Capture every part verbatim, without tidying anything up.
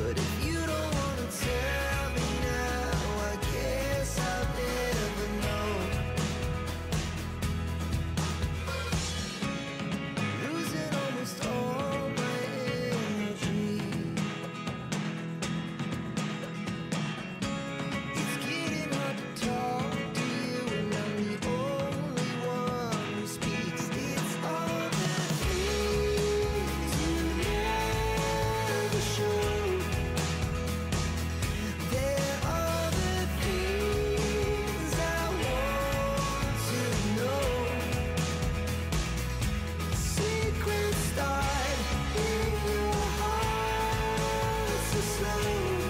But if you don't wanna tell me now, I guess I'll never know. Losing almost all my energy. It's getting hard to talk to you, and I'm the only one who speaks. It's all the things you never show. There are the things I want to know. Secrets start in your heart so slow.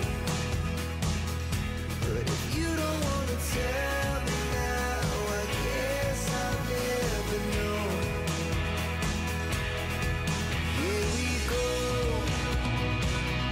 But if you don't wanna tell me now, I guess I'll never know. Here we go.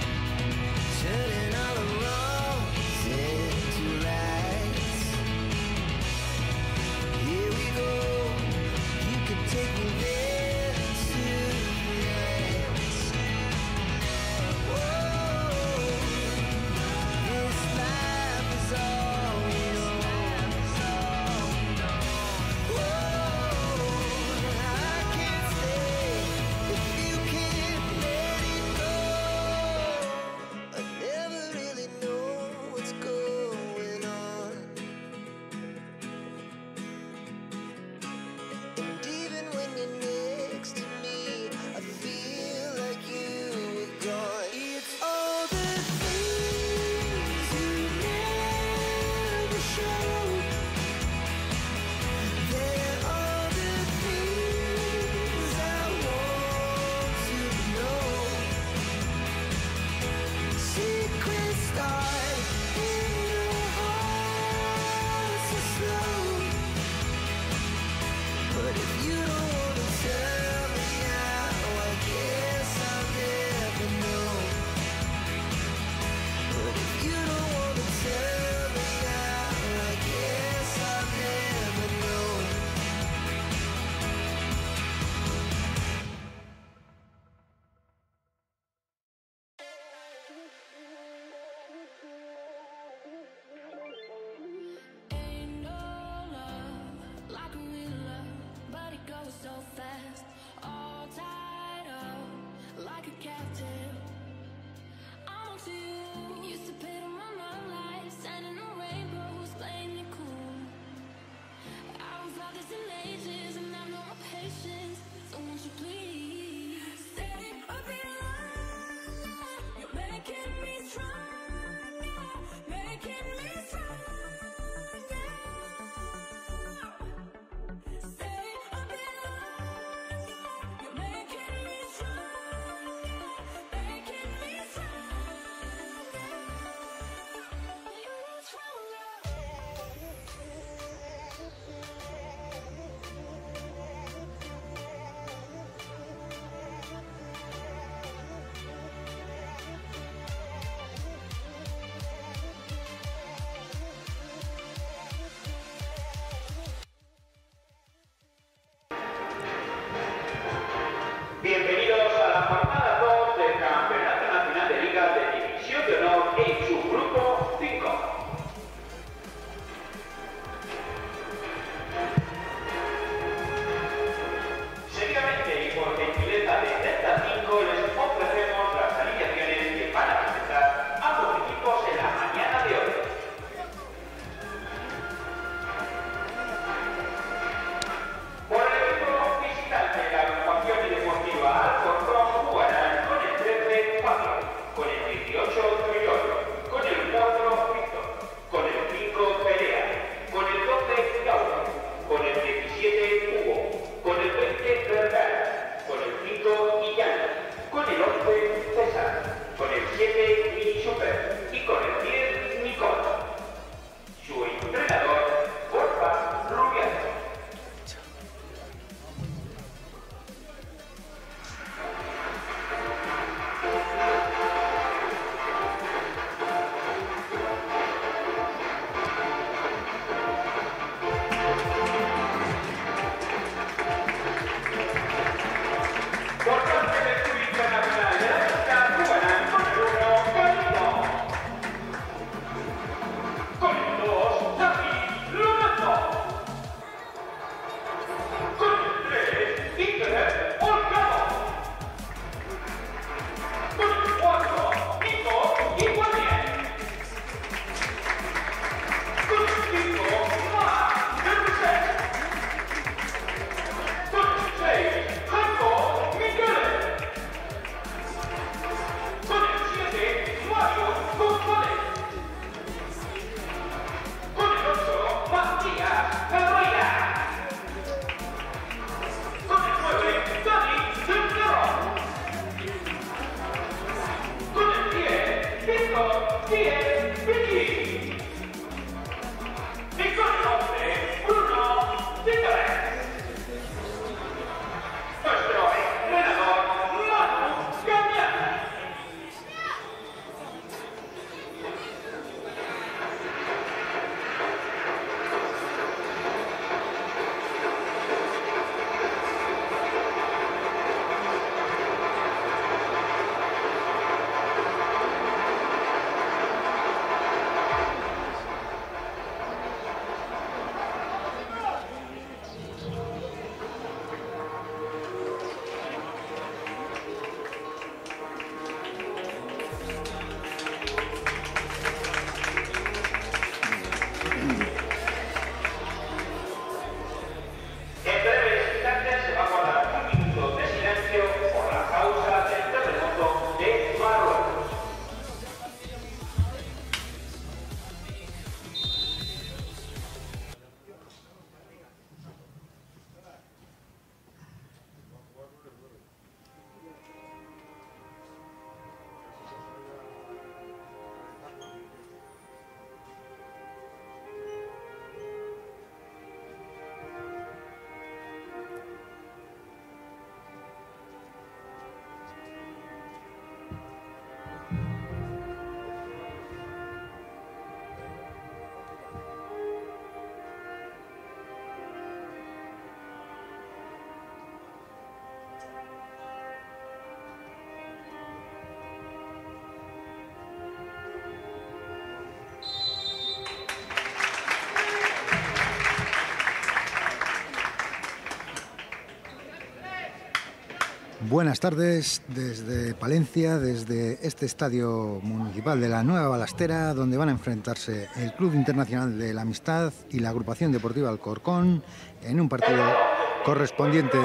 Buenas tardes desde Palencia, desde este estadio municipal de la Nueva Balastera, donde van a enfrentarse el Club Internacional de la Amistad y la Agrupación Deportiva Alcorcón en un partido correspondiente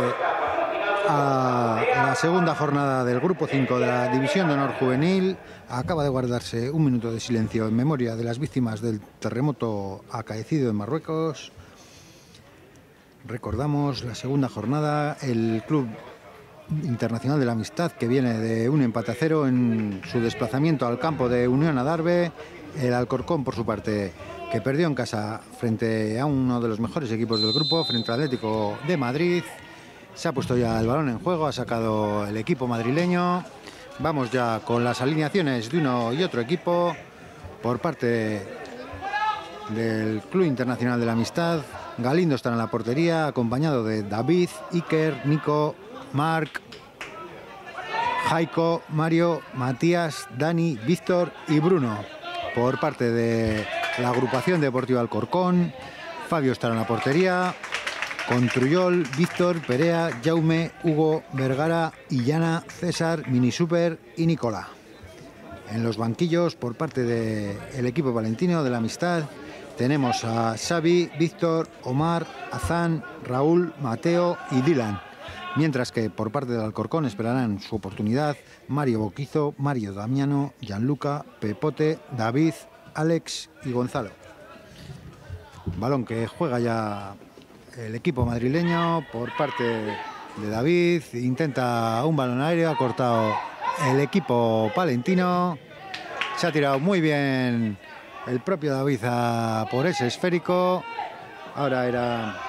a la segunda jornada del Grupo cinco de la División de Honor Juvenil. Acaba de guardarse un minuto de silencio en memoria de las víctimas del terremoto acaecido en Marruecos. Recordamos la segunda jornada, el Club Internacional de la Amistad, que viene de un empate a cero en su desplazamiento al campo de Unión Adarve. El Alcorcón, por su parte, que perdió en casa frente a uno de los mejores equipos del grupo, frente al Atlético de Madrid. Se ha puesto ya el balón en juego, ha sacado el equipo madrileño. Vamos ya con las alineaciones de uno y otro equipo. Por parte del Club Internacional de la Amistad, Galindo está en la portería, acompañado de David, Iker, Nico, Marc, Jaiko, Mario, Matías, Dani, Víctor y Bruno. Por parte de la Agrupación Deportiva Alcorcón, Fabio estará en la portería, con Trujol, Víctor, Perea, Jaume, Hugo, Vergara, Illana, César, Mini Super y Nicola. En los banquillos, por parte del equipo palentino de la Amistad, tenemos a Xavi, Víctor, Omar, Azán, Raúl, Mateo y Dylan. Mientras que por parte del Alcorcón esperarán su oportunidad Mario Boquizo, Mario Damiano, Gianluca, Pepote, David, Alex y Gonzalo. Balón que juega ya el equipo madrileño por parte de David. Intenta un balón aéreo, ha cortado el equipo palentino. Se ha tirado muy bien el propio David a por ese esférico. Ahora era...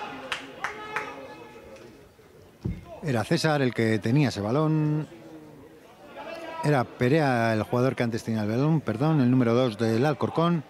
Era César el que tenía ese balón. Era Perea el jugador que antes tenía el balón, perdón, el número dos del Alcorcón.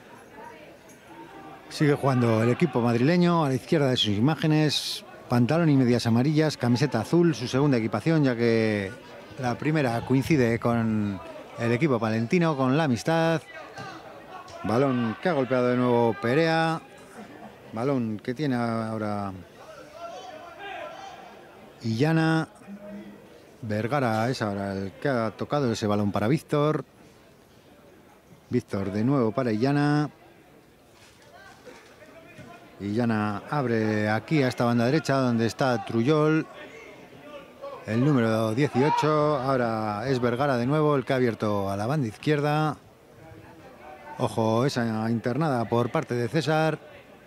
Sigue jugando el equipo madrileño. A la izquierda de sus imágenes, pantalón y medias amarillas, camiseta azul, su segunda equipación, ya que la primera coincide con el equipo palentino, con la Amistad. Balón que ha golpeado de nuevo Perea. Balón que tiene ahora Illana. Vergara es ahora el que ha tocado ese balón para Víctor. Víctor de nuevo para Illana. Illana abre aquí a esta banda derecha donde está Trujol, el número dieciocho. Ahora es Vergara de nuevo el que ha abierto a la banda izquierda. Ojo, esa internada por parte de César.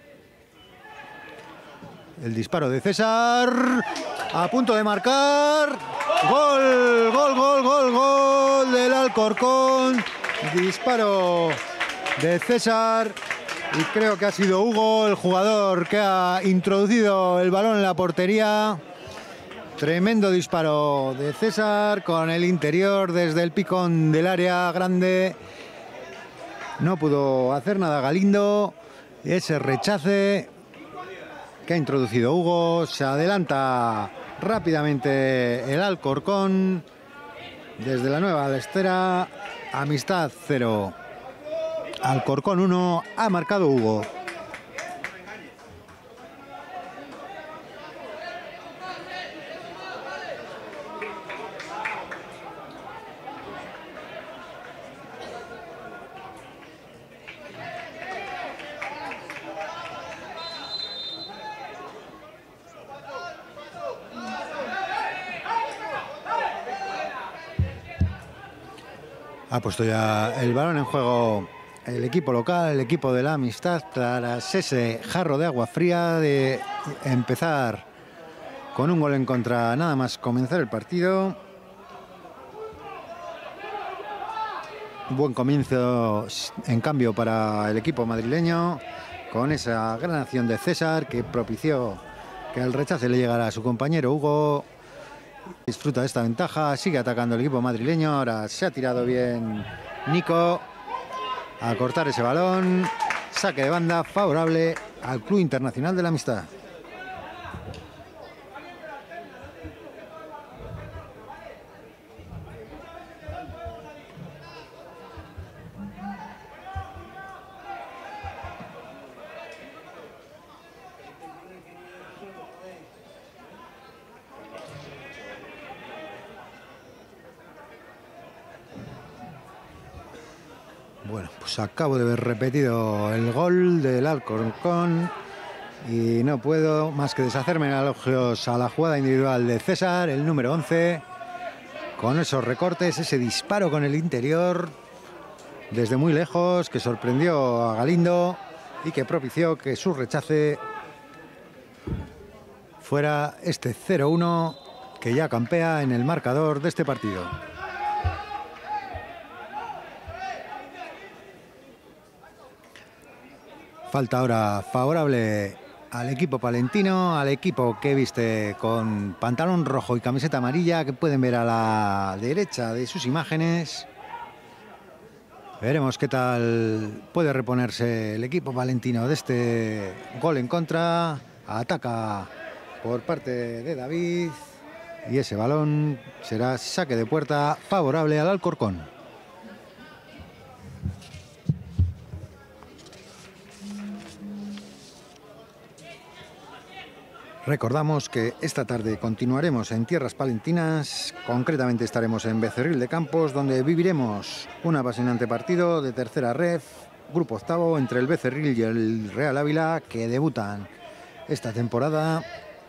El disparo de César, a punto de marcar. Gol, gol, gol, gol, gol del Alcorcón. Disparo de César. Y creo que ha sido Hugo el jugador que ha introducido el balón en la portería. Tremendo disparo de César con el interior desde el picón del área grande. No pudo hacer nada Galindo. Ese rechace que ha introducido Hugo. Se adelanta rápidamente el Alcorcón. Desde la nueva Alestera. Amistad cero. Alcorcón uno. Ha marcado Hugo. Ha puesto ya el balón en juego el equipo local, el equipo de la Amistad, tras ese jarro de agua fría de empezar con un gol en contra nada más comenzar el partido. Buen comienzo, en cambio, para el equipo madrileño, con esa gran acción de César que propició que el rechace le llegara a su compañero Hugo. Disfruta de esta ventaja, sigue atacando el equipo madrileño. Ahora se ha tirado bien Nico a cortar ese balón. Saque de banda favorable al Club Internacional de la Amistad. Bueno, pues acabo de ver repetido el gol del Alcorcón y no puedo más que deshacerme en elogios a la jugada individual de César, el número once, con esos recortes, ese disparo con el interior desde muy lejos que sorprendió a Galindo y que propició que su rechace fuera este cero uno que ya campea en el marcador de este partido. Falta ahora favorable al equipo palentino, al equipo que viste con pantalón rojo y camiseta amarilla, que pueden ver a la derecha de sus imágenes. Veremos qué tal puede reponerse el equipo palentino de este gol en contra. Ataca por parte de David y ese balón será saque de puerta favorable al Alcorcón. Recordamos que esta tarde continuaremos en tierras palentinas, concretamente estaremos en Becerril de Campos, donde viviremos un apasionante partido de tercera ref, grupo octavo, entre el Becerril y el Real Ávila, que debutan esta temporada.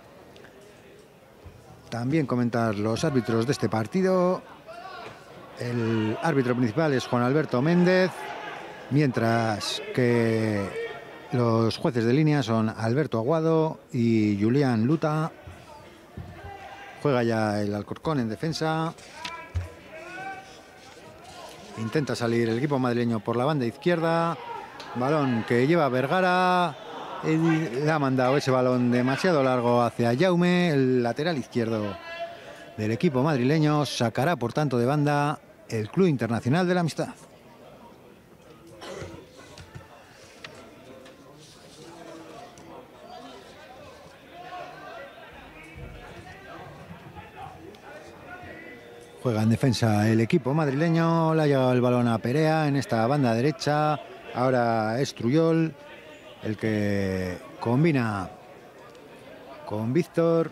También comentar los árbitros de este partido. El árbitro principal es Juan Alberto Méndez, mientras que los jueces de línea son Alberto Aguado y Julián Luta. Juega ya el Alcorcón en defensa. Intenta salir el equipo madrileño por la banda izquierda. Balón que lleva Vergara. Le ha mandado ese balón demasiado largo hacia Jaume, el lateral izquierdo del equipo madrileño. Sacará por tanto de banda el Club Internacional de la Amistad. Juega en defensa el equipo madrileño. Le ha llegado el balón a Perea en esta banda derecha. Ahora es Truyol el que combina con Víctor.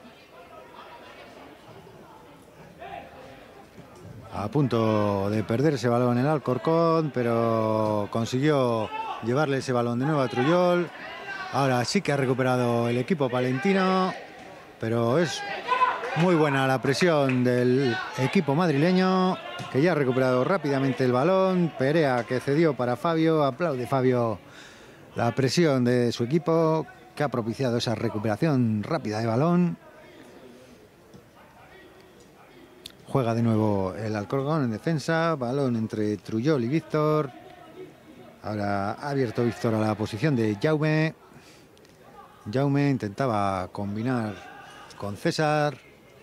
A punto de perder ese balón el Alcorcón, pero consiguió llevarle ese balón de nuevo a Truyol. Ahora sí que ha recuperado el equipo palentino, pero es muy buena la presión del equipo madrileño, que ya ha recuperado rápidamente el balón. Perea, que cedió para Fabio. Aplaude Fabio la presión de su equipo, que ha propiciado esa recuperación rápida de balón. Juega de nuevo el Alcorcón en defensa. Balón entre Trujol y Víctor. Ahora ha abierto Víctor a la posición de Jaume. Jaume intentaba combinar con César.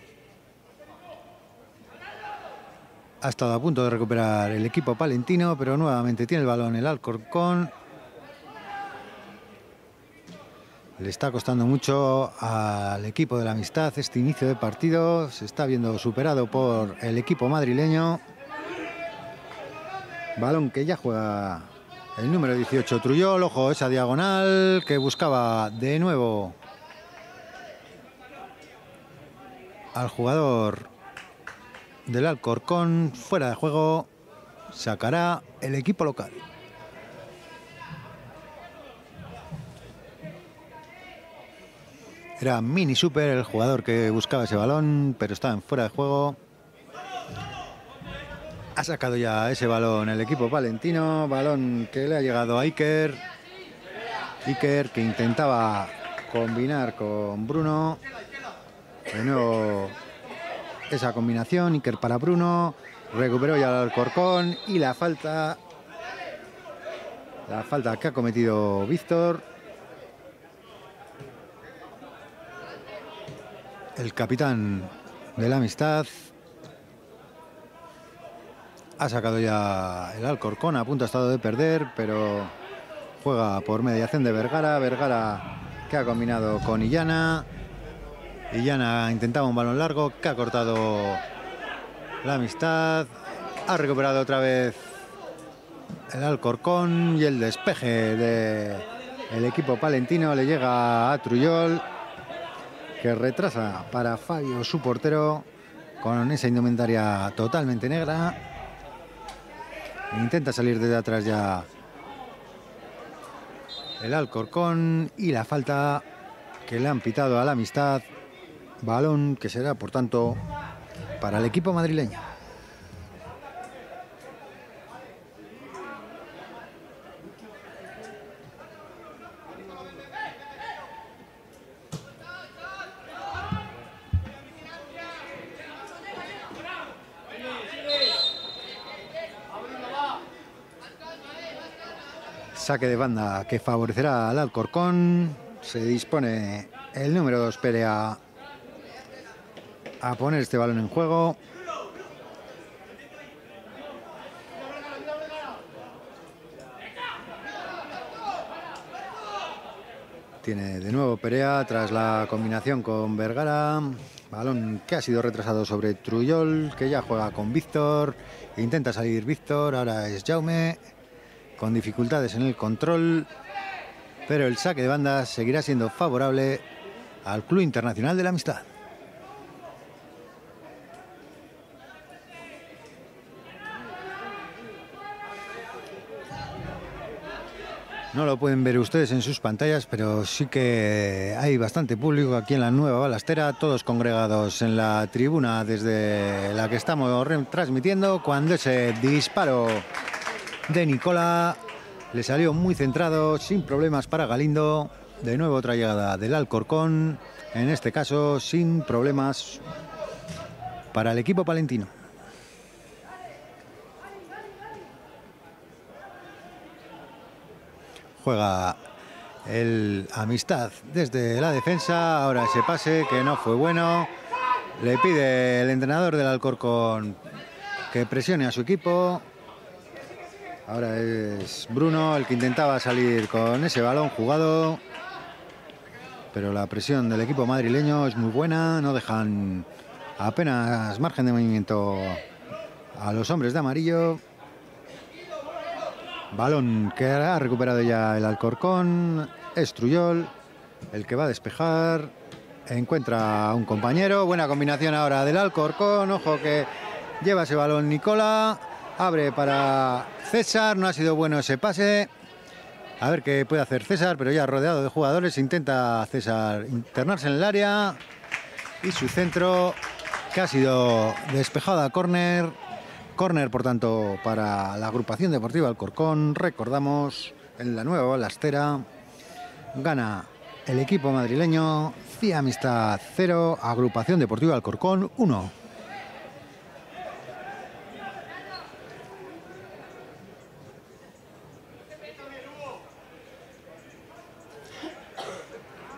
Ha estado a punto de recuperar el equipo palentino, pero nuevamente tiene el balón el Alcorcón. Le está costando mucho al equipo de la Amistad este inicio de partido. Se está viendo superado por el equipo madrileño. Balón que ya juega el número dieciocho, Trujol. Ojo, esa diagonal que buscaba de nuevo al jugador del Alcorcón. Fuera de juego, sacará el equipo local. Era Mini Super el jugador que buscaba ese balón, pero estaba en fuera de juego. Ha sacado ya ese balón el equipo palentino. Balón que le ha llegado a Iker. Iker que intentaba combinar con Bruno. De nuevo esa combinación. Iker para Bruno. Recuperó ya el Alcorcón. Y la falta. La falta que ha cometido Víctor. El capitán de la Amistad. Ha sacado ya el Alcorcón, a punto ha estado de perder, pero juega por mediación de Vergara. Vergara que ha combinado con Illana. Illana intentaba un balón largo que ha cortado la Amistad. Ha recuperado otra vez el Alcorcón y el despeje del equipo palentino le llega a Trujol, que retrasa para Fabio, su portero, con esa indumentaria totalmente negra. Intenta salir desde atrás ya el Alcorcón y la falta que le han pitado a la Amistad. Balón que será, por tanto, para el equipo madrileño. Saque de banda que favorecerá al Alcorcón. Se dispone el número dos, Pere, a, a poner este balón en juego. Tiene de nuevo Perea tras la combinación con Vergara. Balón que ha sido retrasado sobre Trujol, que ya juega con Víctor. Intenta salir Víctor, ahora es Jaume, con dificultades en el control, pero el saque de banda seguirá siendo favorable al Club Internacional de la Amistad. No lo pueden ver ustedes en sus pantallas, pero sí que hay bastante público aquí en la Nueva Balastera, todos congregados en la tribuna desde la que estamos retransmitiendo, cuando ese disparo de Nicola le salió muy centrado, sin problemas para Galindo. De nuevo otra llegada del Alcorcón, en este caso sin problemas para el equipo palentino. Juega el Amistad desde la defensa, ahora ese pase que no fue bueno. Le pide el entrenador del Alcorcón que presione a su equipo. Ahora es Bruno el que intentaba salir con ese balón jugado, pero la presión del equipo madrileño es muy buena, no dejan apenas margen de movimiento a los hombres de amarillo. Balón que ha recuperado ya el Alcorcón, es Trujol el que va a despejar, encuentra a un compañero, buena combinación ahora del Alcorcón, ojo que lleva ese balón Nicola. Abre para César, no ha sido bueno ese pase. A ver qué puede hacer César, pero ya rodeado de jugadores. Intenta César internarse en el área. Y su centro, que ha sido despejado a córner. Córner, por tanto, para la agrupación deportiva Alcorcón. Recordamos, en la Nueva Balastera gana el equipo madrileño. C I A Amistad cero, agrupación deportiva Alcorcón uno.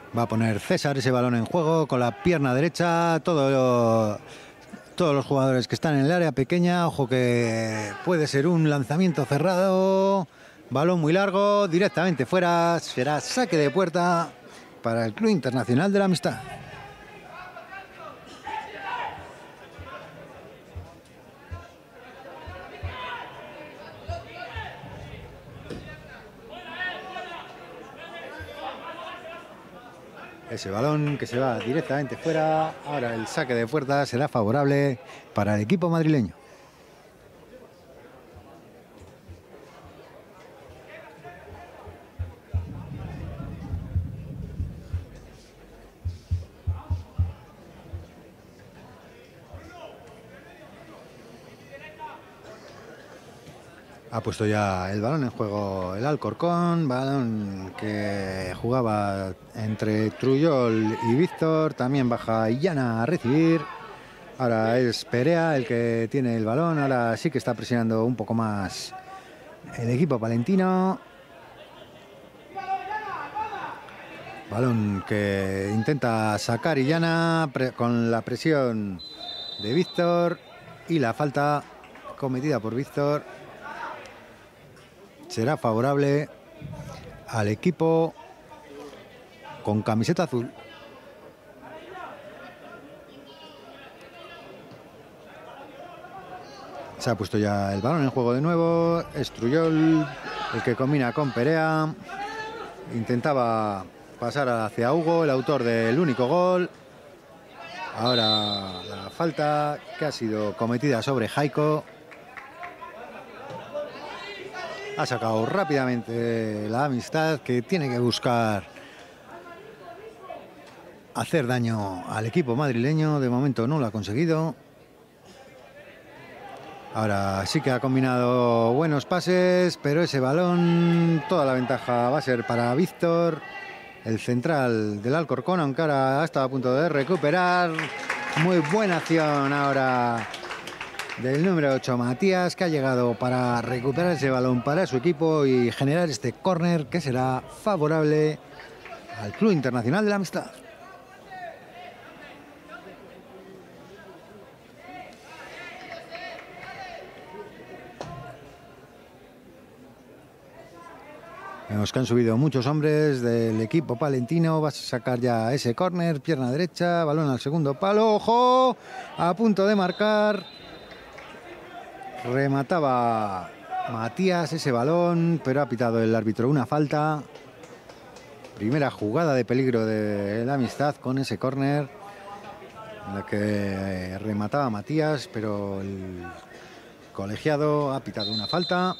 Va a poner César ese balón en juego con la pierna derecha. Todo, todos los jugadores que están en el área pequeña. Ojo que puede ser un lanzamiento cerrado. Balón muy largo, directamente fuera. Será saque de puerta para el Club Internacional de la Amistad. Ese balón que se va directamente fuera. Ahora el saque de puerta será favorable para el equipo madrileño. Ha puesto ya el balón en juego el Alcorcón, balón que jugaba entre Trujol y Víctor, también baja Illana a recibir. Ahora es Perea el que tiene el balón, ahora sí que está presionando un poco más el equipo palentino. Balón que intenta sacar Illana con la presión de Víctor y la falta cometida por Víctor será favorable al equipo con camiseta azul. Se ha puesto ya el balón en juego de nuevo. Es Trujol el que combina con Perea. Intentaba pasar hacia Hugo, el autor del único gol. Ahora la falta que ha sido cometida sobre Jaiko. Ha sacado rápidamente la Amistad, que tiene que buscar hacer daño al equipo madrileño. De momento no lo ha conseguido. Ahora sí que ha combinado buenos pases, pero ese balón, toda la ventaja va a ser para Víctor, el central del Alcorcón, aunque ahora ha estado a punto de recuperar. Muy buena acción ahora del número ocho, Matías, que ha llegado para recuperar ese balón para su equipo y generar este córner que será favorable al Club Internacional de la Amistad. Vemos que han subido muchos hombres del equipo palentino. Va a sacar ya ese córner, pierna derecha, balón al segundo palo. ¡Ojo! A punto de marcar. Remataba Matías ese balón, pero ha pitado el árbitro una falta. Primera jugada de peligro de la Amistad con ese córner, en la que remataba Matías, pero el colegiado ha pitado una falta.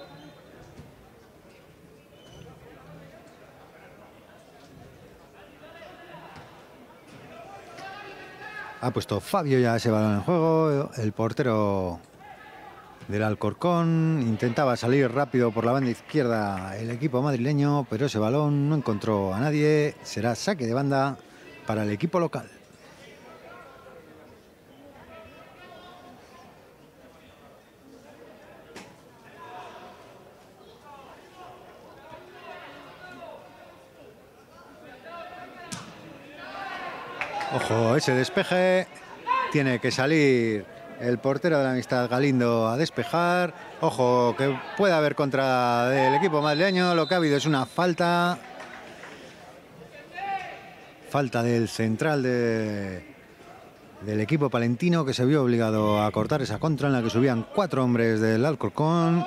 Ha puesto Fabio ya ese balón en juego, el portero del Alcorcón. Intentaba salir rápido por la banda izquierda el equipo madrileño, pero ese balón no encontró a nadie. Será saque de banda para el equipo local. Ojo, ese despeje. Tiene que salir el portero de la Amistad, Galindo, a despejar. Ojo, que puede haber contra del equipo madrileño. Lo que ha habido es una falta. Falta del central de, del equipo palentino, que se vio obligado a cortar esa contra en la que subían cuatro hombres del Alcorcón.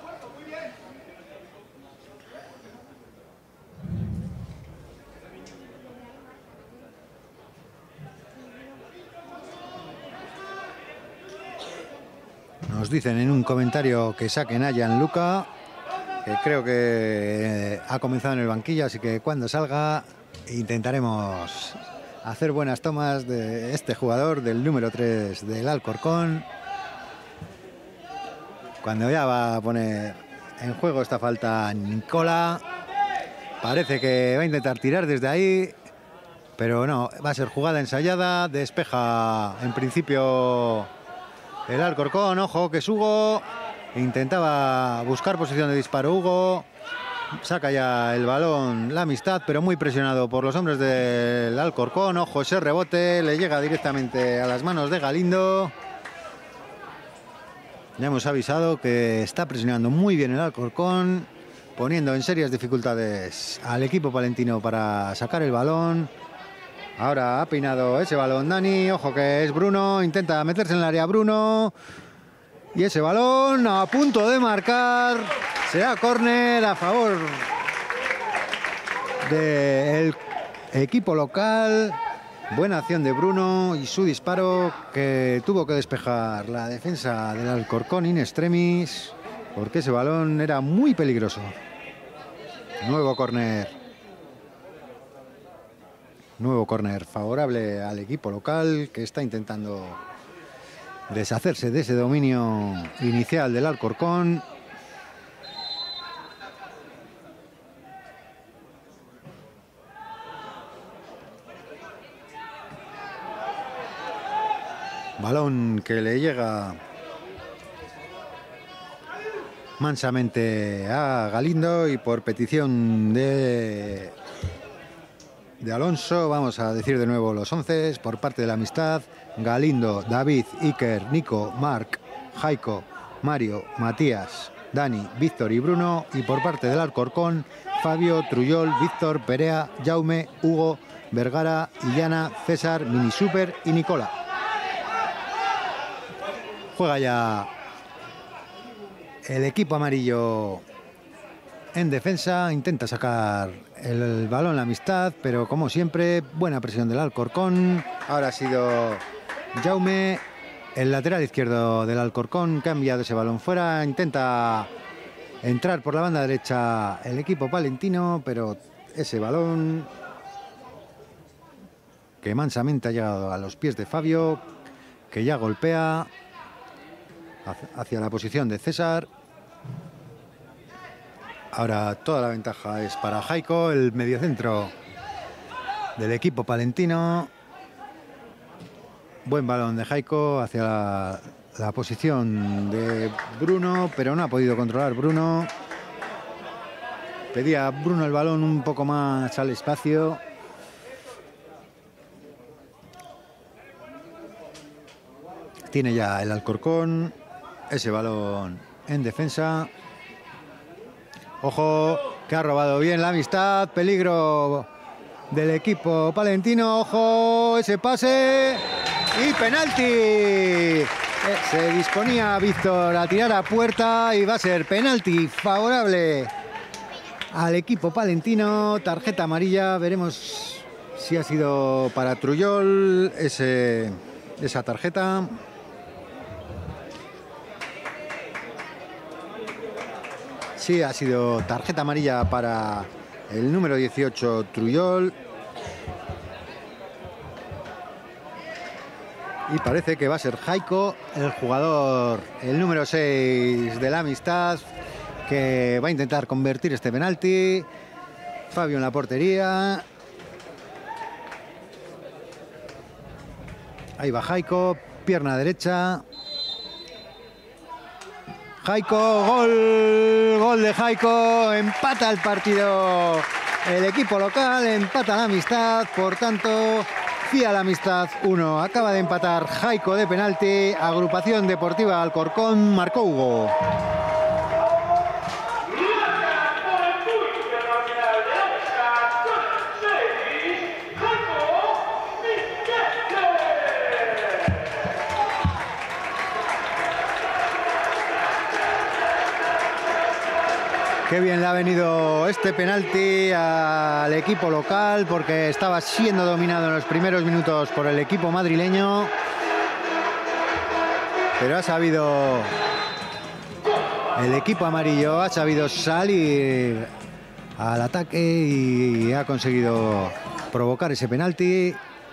Nos dicen en un comentario que saquen a Gianluca, que creo que ha comenzado en el banquillo, así que cuando salga intentaremos hacer buenas tomas de este jugador del número tres del Alcorcón. Cuando ya va a poner en juego esta falta Nicola, parece que va a intentar tirar desde ahí, pero no, va a ser jugada ensayada. Despeja en principio el Alcorcón. Ojo que es Hugo. Intentaba buscar posición de disparo Hugo. Saca ya el balón la Amistad, pero muy presionado por los hombres del Alcorcón. Ojo, ese rebote le llega directamente a las manos de Galindo. Ya hemos avisado que está presionando muy bien el Alcorcón, poniendo en serias dificultades al equipo palentino para sacar el balón. Ahora ha peinado ese balón Dani. Ojo que es Bruno. Intenta meterse en el área Bruno. Y ese balón a punto de marcar. Será córner a favor del equipo local. Buena acción de Bruno y su disparo que tuvo que despejar la defensa del Alcorcón in extremis, porque ese balón era muy peligroso. Nuevo córner. Nuevo córner favorable al equipo local, que está intentando deshacerse de ese dominio inicial del Alcorcón. Balón que le llega mansamente a Galindo y por petición de, de Alonso, vamos a decir de nuevo los once por parte de la Amistad. Galindo, David, Iker, Nico, Marc, Jaiko, Mario, Matías, Dani, Víctor y Bruno. Y por parte del Alcorcón, Fabio, Truyol, Víctor, Perea, Jaume, Hugo, Vergara, Illana, César, Mini Super y Nicola. Juega ya el equipo amarillo en defensa, intenta sacar el balón la Amistad, pero como siempre, buena presión del Alcorcón. Ahora ha sido Jaume, el lateral izquierdo del Alcorcón, que ha enviado ese balón fuera. Intenta entrar por la banda derecha el equipo palentino, pero ese balón que mansamente ha llegado a los pies de Fabio, que ya golpea hacia la posición de César. Ahora toda la ventaja es para Jaiko, el mediocentro del equipo palentino. Buen balón de Jaiko hacia la, la posición de Bruno, pero no ha podido controlar Bruno. Pedía Bruno el balón un poco más al espacio. Tiene ya el Alcorcón ese balón en defensa. Ojo, que ha robado bien la Amistad. Peligro del equipo palentino. Ojo, ese pase. Y penalti. Se disponía Víctor a tirar a puerta y va a ser penalti favorable al equipo palentino. Tarjeta amarilla. Veremos si ha sido para Truyol ese, esa tarjeta. Sí, ha sido tarjeta amarilla para el número dieciocho, Truyol. Y parece que va a ser Jaiko, el jugador, el número seis de la Amistad, que va a intentar convertir este penalti. Fabio en la portería. Ahí va Jaiko, pierna derecha. Jaiko, gol, gol de Jaiko, empata el partido el equipo local, empata la Amistad, por tanto, Fía la Amistad uno, acaba de empatar Jaiko de penalti, Agrupación Deportiva Alcorcón, marcó Hugo. Qué bien le ha venido este penalti al equipo local, porque estaba siendo dominado en los primeros minutos por el equipo madrileño. Pero ha sabido, el equipo amarillo ha sabido salir al ataque y ha conseguido provocar ese penalti.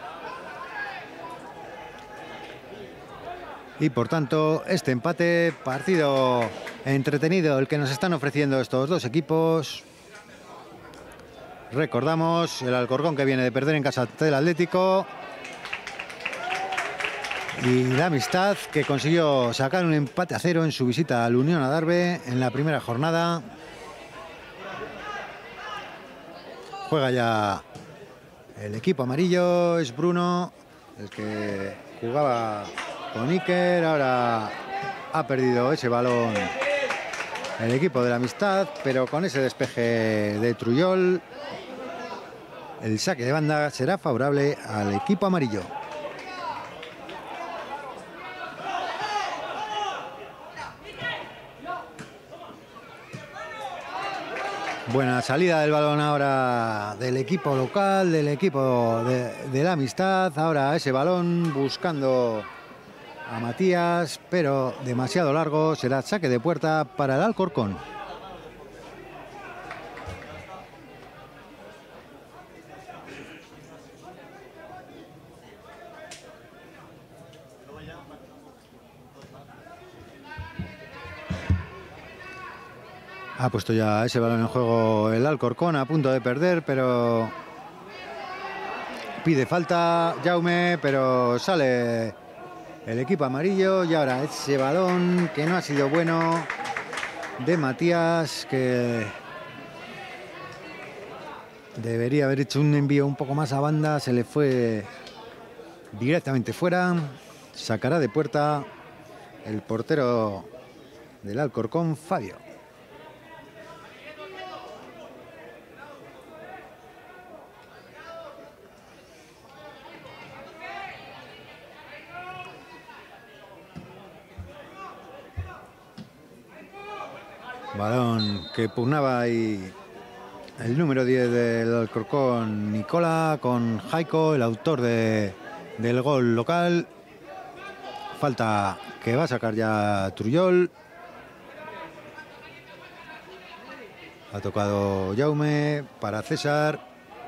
Y por tanto, este empate, partido entretenido el que nos están ofreciendo estos dos equipos. Recordamos, el Alcorcón que viene de perder en casa del Atlético. Y la Amistad que consiguió sacar un empate a cero en su visita al Unión Adarve en la primera jornada. Juega ya el equipo amarillo, es Bruno, el que jugaba con Iker, ahora ha perdido ese balón el equipo de la Amistad, pero con ese despeje de Trujol, el saque de banda será favorable al equipo amarillo. Buena salida del balón ahora del equipo local, del equipo de, de la Amistad. Ahora ese balón buscando a Matías, pero demasiado largo. Será saque de puerta para el Alcorcón. Ha puesto ya ese balón en juego el Alcorcón, a punto de perder, pero pide falta Jaume, pero sale el equipo amarillo. Y ahora ese balón que no ha sido bueno de Matías, que debería haber hecho un envío un poco más a banda, se le fue directamente fuera. Sacará de puerta el portero del Alcorcón, Fabio. Balón que pugnaba ahí el número diez del Alcorcón, Nicola, con Jaiko, el autor de, del gol local. Falta que va a sacar ya Trujol. Ha tocado Jaume para César.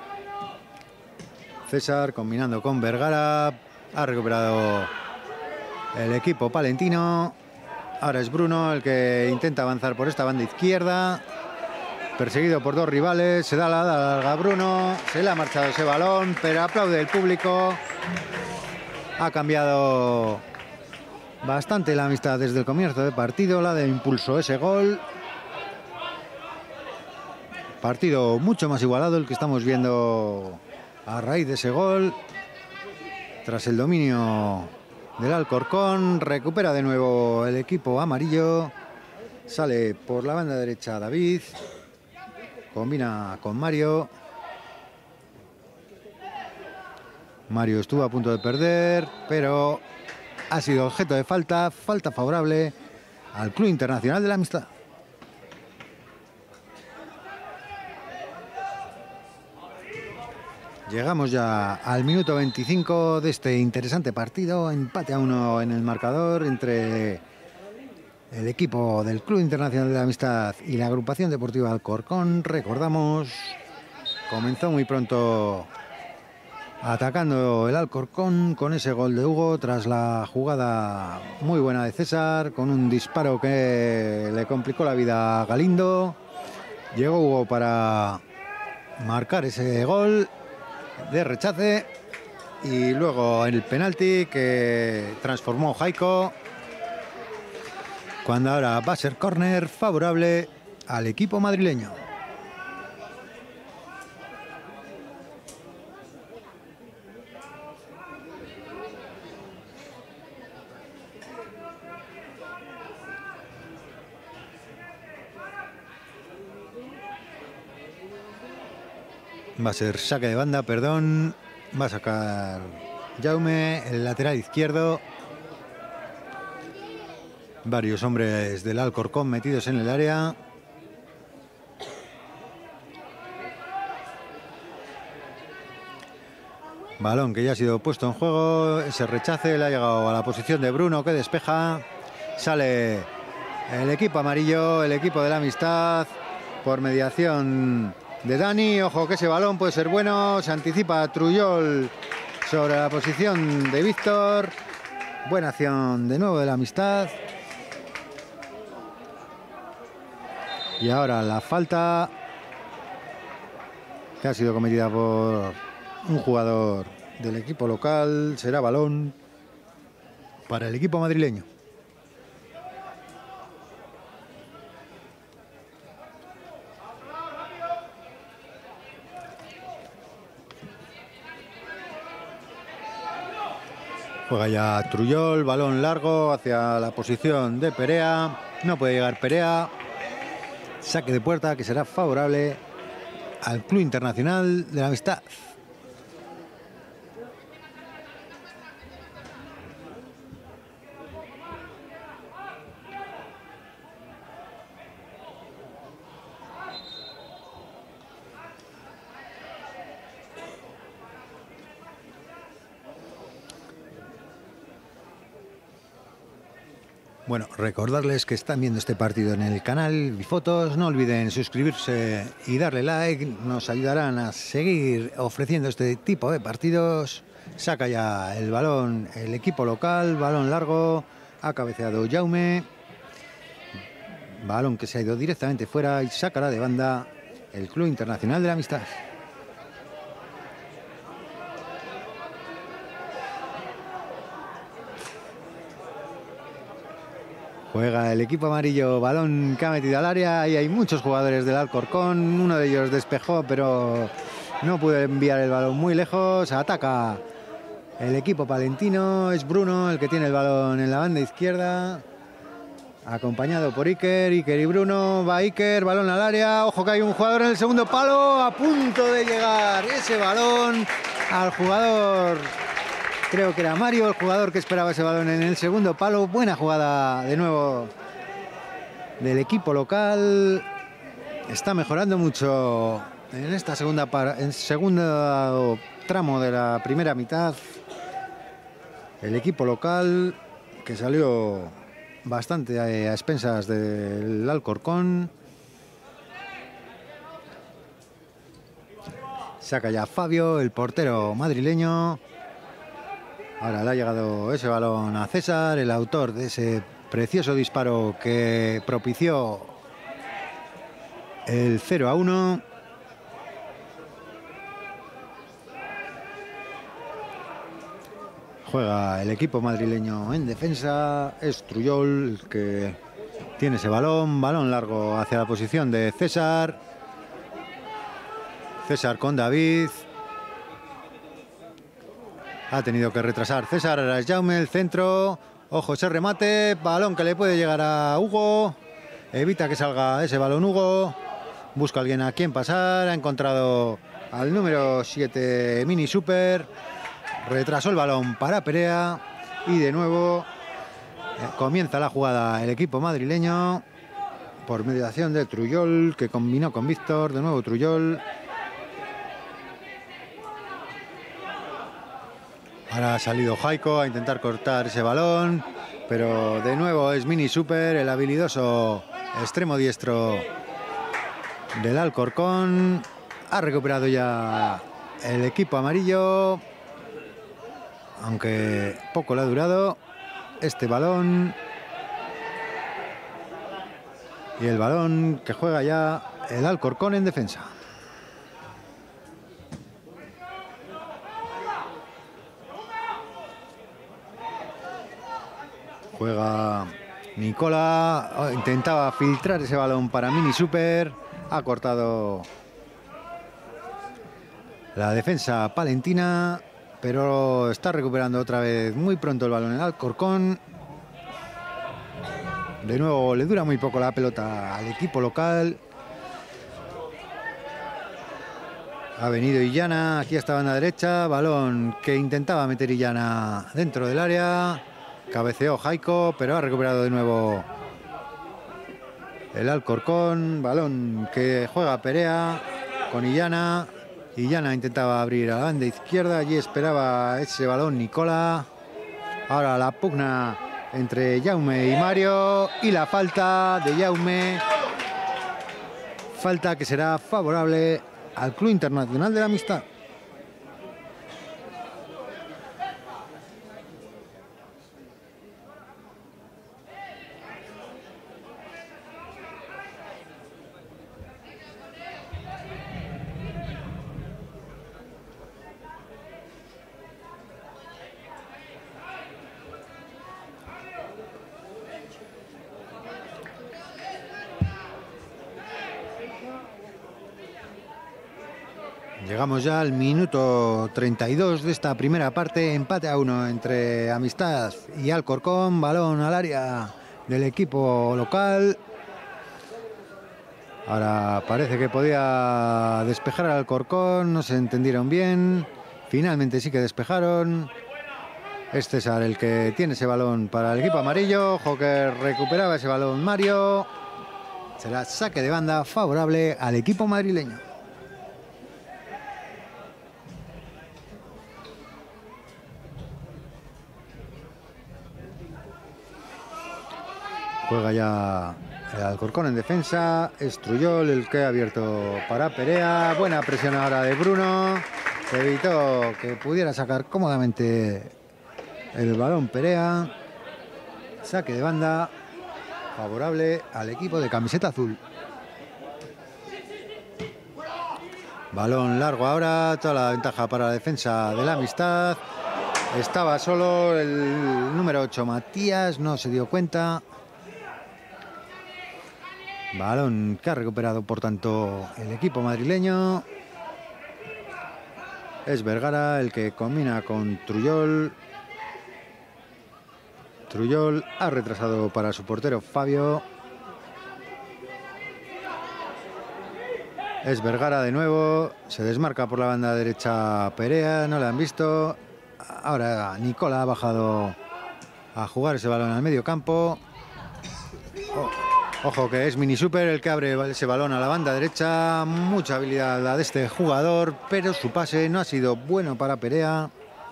César combinando con Vergara. Ha recuperado el equipo palentino. Ahora es Bruno el que intenta avanzar por esta banda izquierda. Perseguido por dos rivales. Se da la larga a Bruno. Se le ha marchado ese balón, pero aplaude el público. Ha cambiado bastante la Amistad desde el comienzo del partido. La de impulso ese gol. Partido mucho más igualado el que estamos viendo a raíz de ese gol. Tras el dominio del Alcorcón, recupera de nuevo el equipo amarillo. Sale por la banda derecha David. Combina con Mario. Mario estuvo a punto de perder, pero ha sido objeto de falta. Falta favorable al Club Internacional de la Amistad. Llegamos ya al minuto veinticinco de este interesante partido. Empate a uno en el marcador entre el equipo del Club Internacional de la Amistad y la agrupación deportiva Alcorcón. Recordamos, comenzó muy pronto atacando el Alcorcón con ese gol de Hugo tras la jugada muy buena de César, con un disparo que le complicó la vida a Galindo. Llegó Hugo para marcar ese gol de rechace y luego el penalti que transformó Jaiko, cuando ahora va a ser córner favorable al equipo madrileño. Va a ser saque de banda, perdón. Va a sacar Jaume, el lateral izquierdo. Varios hombres del Alcorcón metidos en el área. Balón que ya ha sido puesto en juego. Ese rechace le ha llegado a la posición de Bruno, que despeja. Sale el equipo amarillo, el equipo de la Amistad, por mediación de Dani. Ojo que ese balón puede ser bueno. Se anticipa Trujol sobre la posición de Víctor. Buena acción de nuevo de la Amistad. Y ahora la falta que ha sido cometida por un jugador del equipo local. Será balón para el equipo madrileño. Juega ya Trujol, balón largo hacia la posición de Perea. No puede llegar Perea. Saque de puerta que será favorable al Club Internacional de la Amistad. Bueno, recordarles que están viendo este partido en el canal Bifotos. No olviden suscribirse y darle like. Nos ayudarán a seguir ofreciendo este tipo de partidos. Saca ya el balón el equipo local. Balón largo. Ha cabeceado Jaume. Balón que se ha ido directamente fuera y sacará de banda el Club Internacional de la Amistad. Juega el equipo amarillo, balón que ha metido al área y hay muchos jugadores del Alcorcón. Uno de ellos despejó, pero no pudo enviar el balón muy lejos. Ataca el equipo palentino. Es Bruno el que tiene el balón en la banda izquierda, acompañado por Iker. Iker y Bruno. Va Iker, balón al área. Ojo que hay un jugador en el segundo palo. A punto de llegar ese balón al jugador. Creo que era Mario el jugador que esperaba ese balón en el segundo palo. Buena jugada de nuevo del equipo local. Está mejorando mucho en esta segunda para, en segundo tramo de la primera mitad. El equipo local que salió bastante a, a expensas del Alcorcón. Saca ya Fabio, el portero madrileño. Ahora le ha llegado ese balón a César, el autor de ese precioso disparo que propició el cero a uno. Juega el equipo madrileño en defensa. Es Trujol el que tiene ese balón. Balón largo hacia la posición de César. César con David. Ha tenido que retrasar César, ahora es Jaume, el centro. Ojo ese remate, balón que le puede llegar a Hugo. Evita que salga ese balón Hugo. Busca a alguien a quien pasar. Ha encontrado al número siete Mini Super. Retrasó el balón para Perea. Y de nuevo eh, comienza la jugada el equipo madrileño. Por mediación de Trujol, que combinó con Víctor. De nuevo Trujol. Ahora ha salido Jaiko a intentar cortar ese balón, pero de nuevo es Mini Super, el habilidoso extremo diestro del Alcorcón. Ha recuperado ya el equipo amarillo, aunque poco le ha durado este balón. Y el balón que juega ya el Alcorcón en defensa. Juega Nicola, oh, intentaba filtrar ese balón para Mini Super. Ha cortado la defensa palentina, pero está recuperando otra vez muy pronto el balón en Alcorcón. De nuevo le dura muy poco la pelota al equipo local. Ha venido Illana, aquí a esta banda derecha. Balón que intentaba meter Illana dentro del área. Cabeceó Jaiko, pero ha recuperado de nuevo el Alcorcón. Balón que juega Perea con Illana. Illana intentaba abrir a la banda izquierda. Allí esperaba ese balón Nicola. Ahora la pugna entre Jaume y Mario. Y la falta de Jaume. Falta que será favorable al Club Internacional de la Amistad. Llegamos ya al minuto treinta y dos de esta primera parte, empate a uno entre Amistad y Alcorcón, balón al área del equipo local. Ahora parece que podía despejar al Alcorcón, no se entendieron bien, finalmente sí que despejaron. Es César el que tiene ese balón para el equipo amarillo, ojo que recuperaba ese balón Mario. Será saque de banda favorable al equipo madrileño. Juega ya el Alcorcón en defensa. Es Trujol el que ha abierto para Perea. Buena presión ahora de Bruno. Evitó que pudiera sacar cómodamente el balón Perea. Saque de banda favorable al equipo de camiseta azul. Balón largo ahora. Toda la ventaja para la defensa de la Amistad. Estaba solo el número ocho Matías. No se dio cuenta. Balón que ha recuperado, por tanto, el equipo madrileño. Es Vergara el que combina con Trujol. Trujol ha retrasado para su portero Fabio. Es Vergara de nuevo. Se desmarca por la banda derecha Perea. No le han visto. Ahora Nicola ha bajado a jugar ese balón al medio campo. Oh. Ojo que es Mini Super el que abre ese balón a la banda derecha. Mucha habilidad la de este jugador, pero su pase no ha sido bueno para Perea.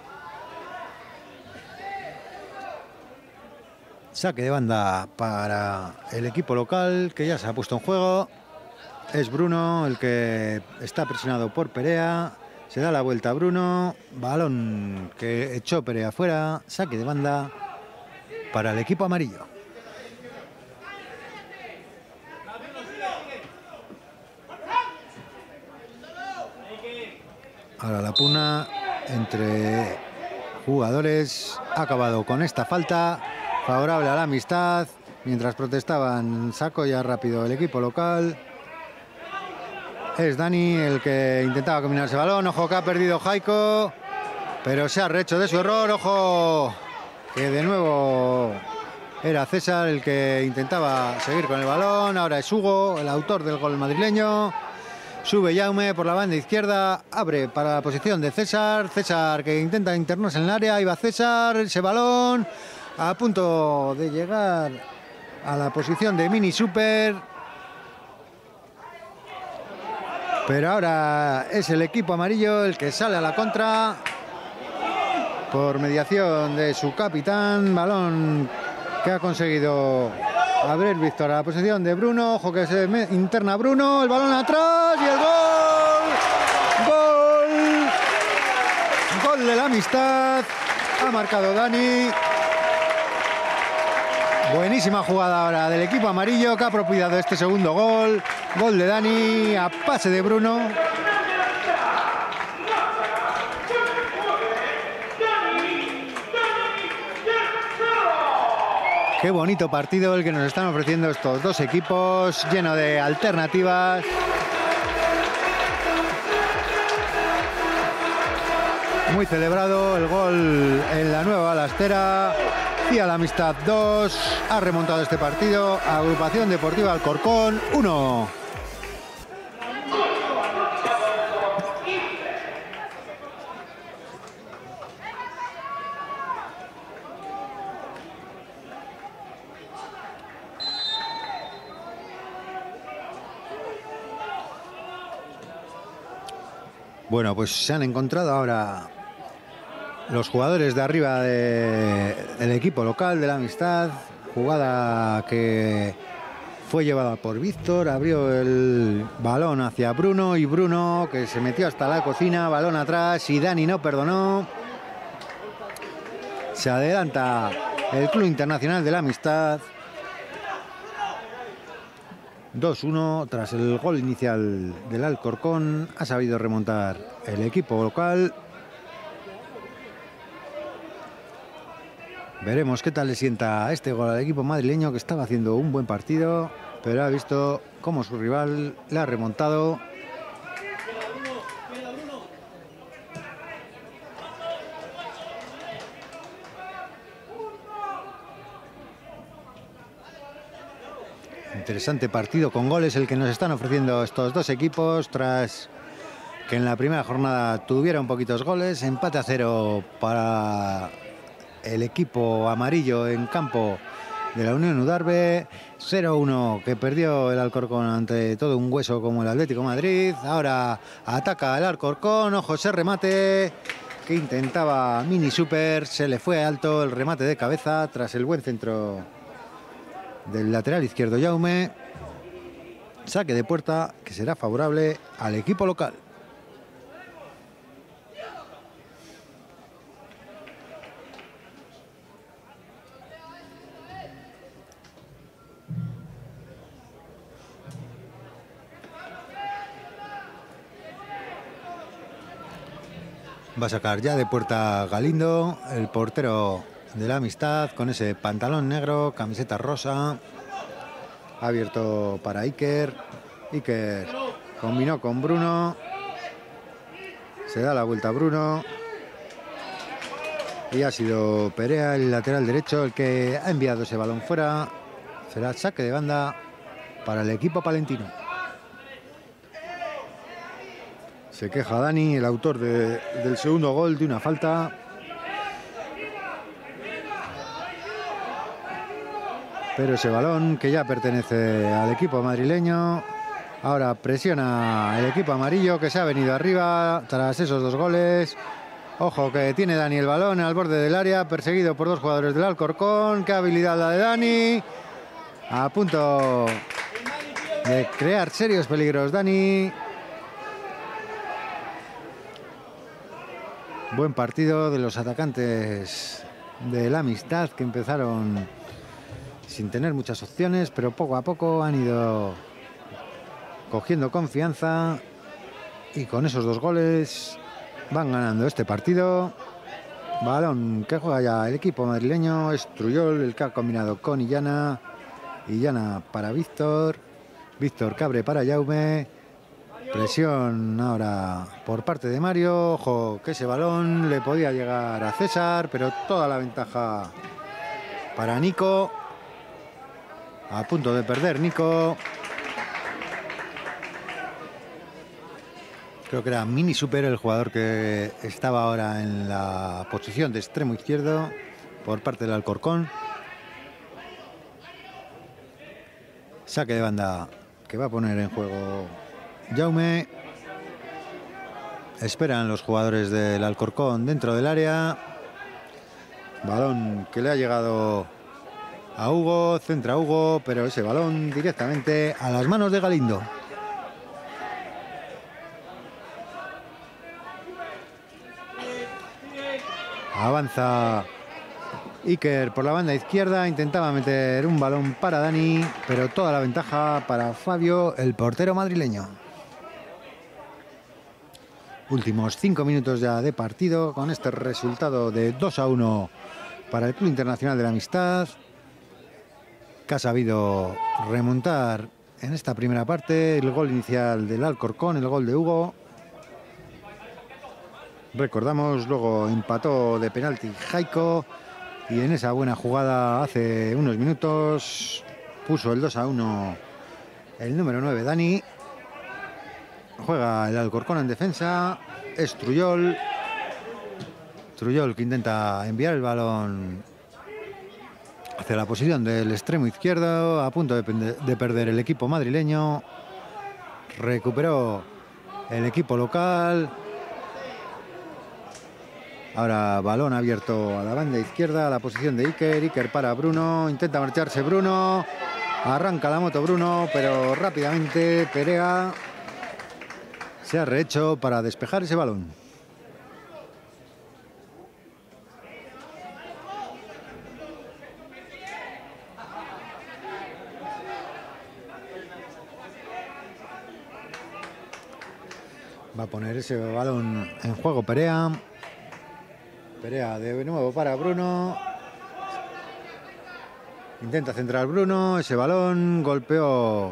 Saque de banda para el equipo local que ya se ha puesto en juego. Es Bruno el que está presionado por Perea. Se da la vuelta a Bruno. Balón que echó Perea fuera. Saque de banda para el equipo amarillo. Ahora la pugna entre jugadores ha acabado con esta falta favorable a la Amistad. Mientras protestaban, sacó ya rápido el equipo local. Es Dani el que intentaba combinar ese balón. Ojo que ha perdido Jaiko, pero se ha rehecho de su error. Ojo que de nuevo era César el que intentaba seguir con el balón. Ahora es Hugo, el autor del gol madrileño. Sube Jaume por la banda izquierda, abre para la posición de César. César que intenta internarse en el área, ahí va César, ese balón a punto de llegar a la posición de Mini Super. Pero ahora es el equipo amarillo el que sale a la contra por mediación de su capitán. Balón que ha conseguido abrir Víctor a la posición de Bruno. Ojo que se interna Bruno. El balón atrás y el gol. Gol. Gol de la Amistad. Ha marcado Dani. Buenísima jugada ahora del equipo amarillo que ha propiciado este segundo gol. Gol de Dani a pase de Bruno. Qué bonito partido el que nos están ofreciendo estos dos equipos, lleno de alternativas. Muy celebrado el gol en la nueva balastera. Y a la Amistad dos. Ha remontado este partido. Agrupación Deportiva Alcorcón uno. Bueno, pues se han encontrado ahora los jugadores de arriba de, del equipo local de la Amistad. Jugada que fue llevada por Víctor, abrió el balón hacia Bruno y Bruno que se metió hasta la cocina, balón atrás y Dani no perdonó. Se adelanta el Club Internacional de la Amistad. dos uno tras el gol inicial del Alcorcón. Ha sabido remontar el equipo local. Veremos qué tal le sienta este gol al equipo madrileño, que estaba haciendo un buen partido, pero ha visto cómo su rival le ha remontado. Interesante partido con goles el que nos están ofreciendo estos dos equipos tras que en la primera jornada tuvieron poquitos goles. Empate a cero para el equipo amarillo en campo de la Unión Udarbe. cero uno que perdió el Alcorcón ante todo un hueso como el Atlético de Madrid. Ahora ataca el Alcorcón. Ojo ese remate que intentaba Mini Super. Se le fue alto el remate de cabeza tras el buen centro del lateral izquierdo Jaume. Saque de puerta que será favorable al equipo local. Va a sacar ya de puerta Galindo, el portero de la Amistad, con ese pantalón negro, camiseta rosa. Abierto para Iker. Iker combinó con Bruno. Se da la vuelta a Bruno. Y ha sido Perea, el lateral derecho, el que ha enviado ese balón fuera. Será saque de banda para el equipo palentino. Se queja Dani, el autor de, del segundo gol, de una falta. Pero ese balón que ya pertenece al equipo madrileño. Ahora presiona el equipo amarillo que se ha venido arriba tras esos dos goles. Ojo que tiene Dani el balón al borde del área, perseguido por dos jugadores del Alcorcón. Qué habilidad la de Dani. A punto de crear serios peligros Dani. Buen partido de los atacantes de la Amistad, que empezaron sin tener muchas opciones, pero poco a poco han ido cogiendo confianza y con esos dos goles van ganando este partido. Balón que juega ya el equipo madrileño. Es Truyol el que ha combinado con Illana. Illana para Víctor. Víctor Cabre para Jaume. Presión ahora por parte de Mario. Ojo que ese balón le podía llegar a César, pero toda la ventaja para Nico. A punto de perder Nico. Creo que era Mini Super el jugador que estaba ahora en la posición de extremo izquierdo por parte del Alcorcón. Saque de banda que va a poner en juego Jaume. Esperan los jugadores del Alcorcón dentro del área. Balón que le ha llegado a Hugo. Centra Hugo, pero ese balón directamente a las manos de Galindo. Avanza Iker por la banda izquierda. Intentaba meter un balón para Dani, pero toda la ventaja para Fabio, el portero madrileño. Últimos cinco minutos ya de partido con este resultado de dos a uno para el Club Internacional de la Amistad, que ha sabido remontar en esta primera parte. El gol inicial del Alcorcón, el gol de Hugo. Recordamos, luego empató de penalti Jaiko. Y en esa buena jugada hace unos minutos puso el dos a uno el número nueve, Dani. Juega el Alcorcón en defensa. Es Truyol. Truyol que intenta enviar el balón hacia la posición del extremo izquierdo. A punto de, de perder el equipo madrileño. Recuperó el equipo local. Ahora balón abierto a la banda izquierda, a la posición de Iker. Iker para Bruno. Intenta marcharse Bruno. Arranca la moto Bruno, pero rápidamente Perea se ha rehecho para despejar ese balón. Va a poner ese balón en juego Perea. Perea de nuevo para Bruno. Intenta centrar Bruno. Ese balón golpeó.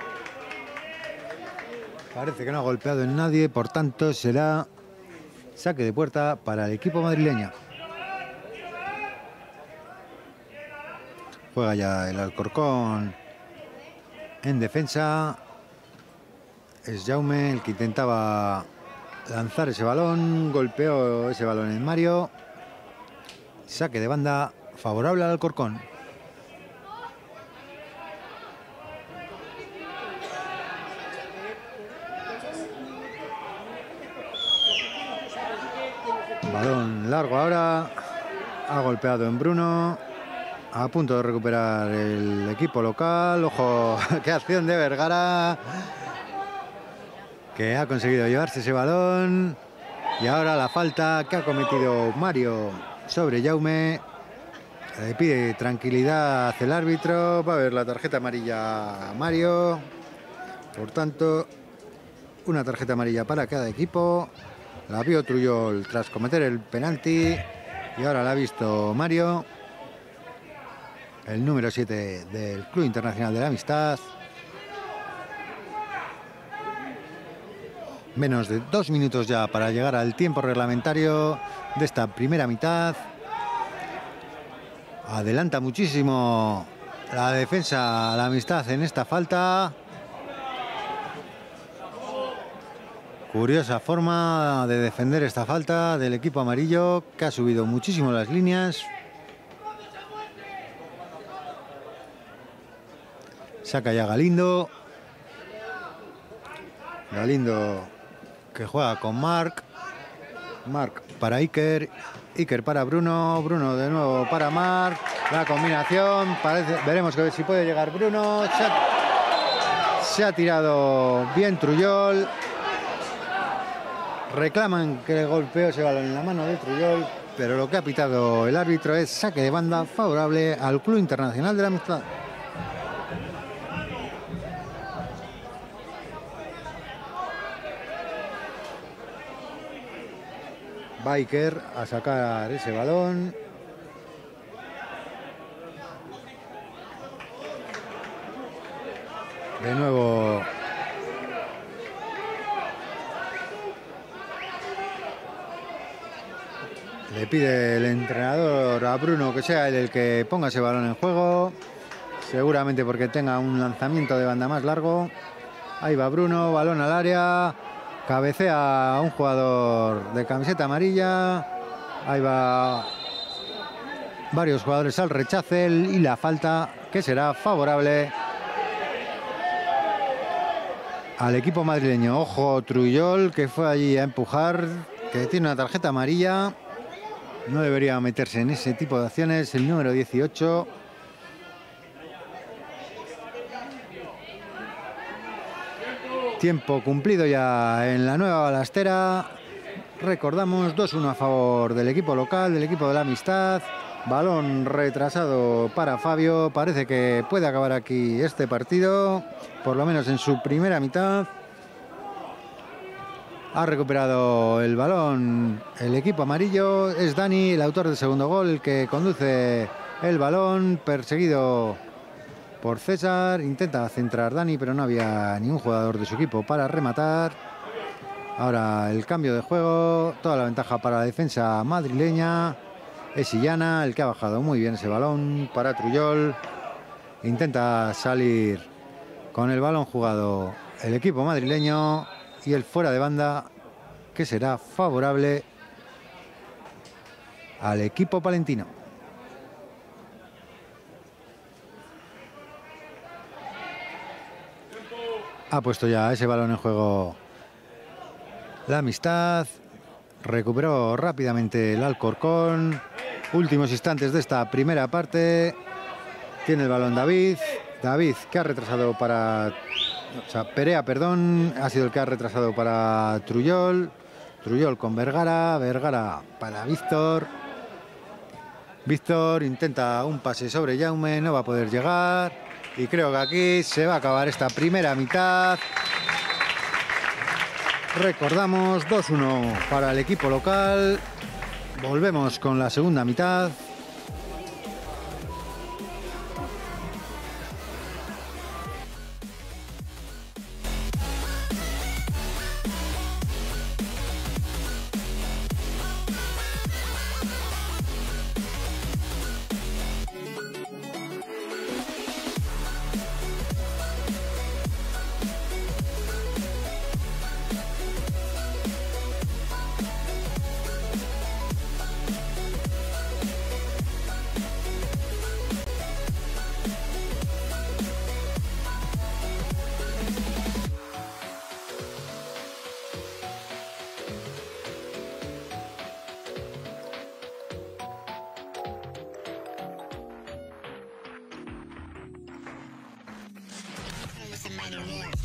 Parece que no ha golpeado en nadie. Por tanto será saque de puerta para el equipo madrileño. Juega ya el Alcorcón en defensa. Es Jaume el que intentaba lanzar ese balón. Golpeó ese balón en Mario. Saque de banda favorable al Alcorcón. Balón largo ahora. Ha golpeado en Bruno. A punto de recuperar el equipo local. Ojo, qué acción de Vergara, que ha conseguido llevarse ese balón. Y ahora la falta que ha cometido Mario sobre Jaume. Le pide tranquilidad el árbitro. Va a ver la tarjeta amarilla a Mario. Por tanto, una tarjeta amarilla para cada equipo. La vio Trujol tras cometer el penalti. Y ahora la ha visto Mario, el número siete del Club Internacional de la Amistad. Menos de dos minutos ya para llegar al tiempo reglamentario de esta primera mitad. Adelanta muchísimo la defensa, la Amistad en esta falta. Curiosa forma de defender esta falta del equipo amarillo, que ha subido muchísimo las líneas. Saca ya Galindo. Galindo que juega con Marc. Marc para Iker. Iker para Bruno. Bruno de nuevo para Marc. La combinación. Parece, veremos que si puede llegar Bruno. Se ha, se ha tirado bien Trujol. Reclaman que golpeó ese balón en la mano de Trujol, pero lo que ha pitado el árbitro es saque de banda favorable al Club Internacional de la Amistad. Biker a sacar ese balón. De nuevo le pide el entrenador a Bruno que sea él el que ponga ese balón en juego. Seguramente porque tenga un lanzamiento de banda más largo. Ahí va Bruno, balón al área. Cabecea a un jugador de camiseta amarilla. Ahí va varios jugadores al rechace y la falta que será favorable al equipo madrileño. Ojo, Trujol, que fue allí a empujar, que tiene una tarjeta amarilla. No debería meterse en ese tipo de acciones. El número dieciocho. Tiempo cumplido ya en la nueva balastera. Recordamos dos uno a favor del equipo local, del equipo de la Amistad. Balón retrasado para Fabio. Parece que puede acabar aquí este partido, por lo menos en su primera mitad. Ha recuperado el balón el equipo amarillo. Es Dani, el autor del segundo gol, el que conduce el balón, perseguido por César. Intenta centrar Dani, pero no había ningún jugador de su equipo para rematar. Ahora el cambio de juego, toda la ventaja para la defensa madrileña. Es Illana el que ha bajado muy bien ese balón para Trujol. Intenta salir con el balón jugado el equipo madrileño. Y el fuera de banda que será favorable al equipo palentino. Ha puesto ya ese balón en juego la Amistad. Recuperó rápidamente el Alcorcón. Últimos instantes de esta primera parte. Tiene el balón David. David que ha retrasado para... O sea, Perea, perdón, ha sido el que ha retrasado para Trujol. Trujol con Vergara. Vergara para Víctor. Víctor intenta un pase sobre Jaume. No va a poder llegar. Y creo que aquí se va a acabar esta primera mitad. Recordamos, dos uno para el equipo local. Volvemos con la segunda mitad.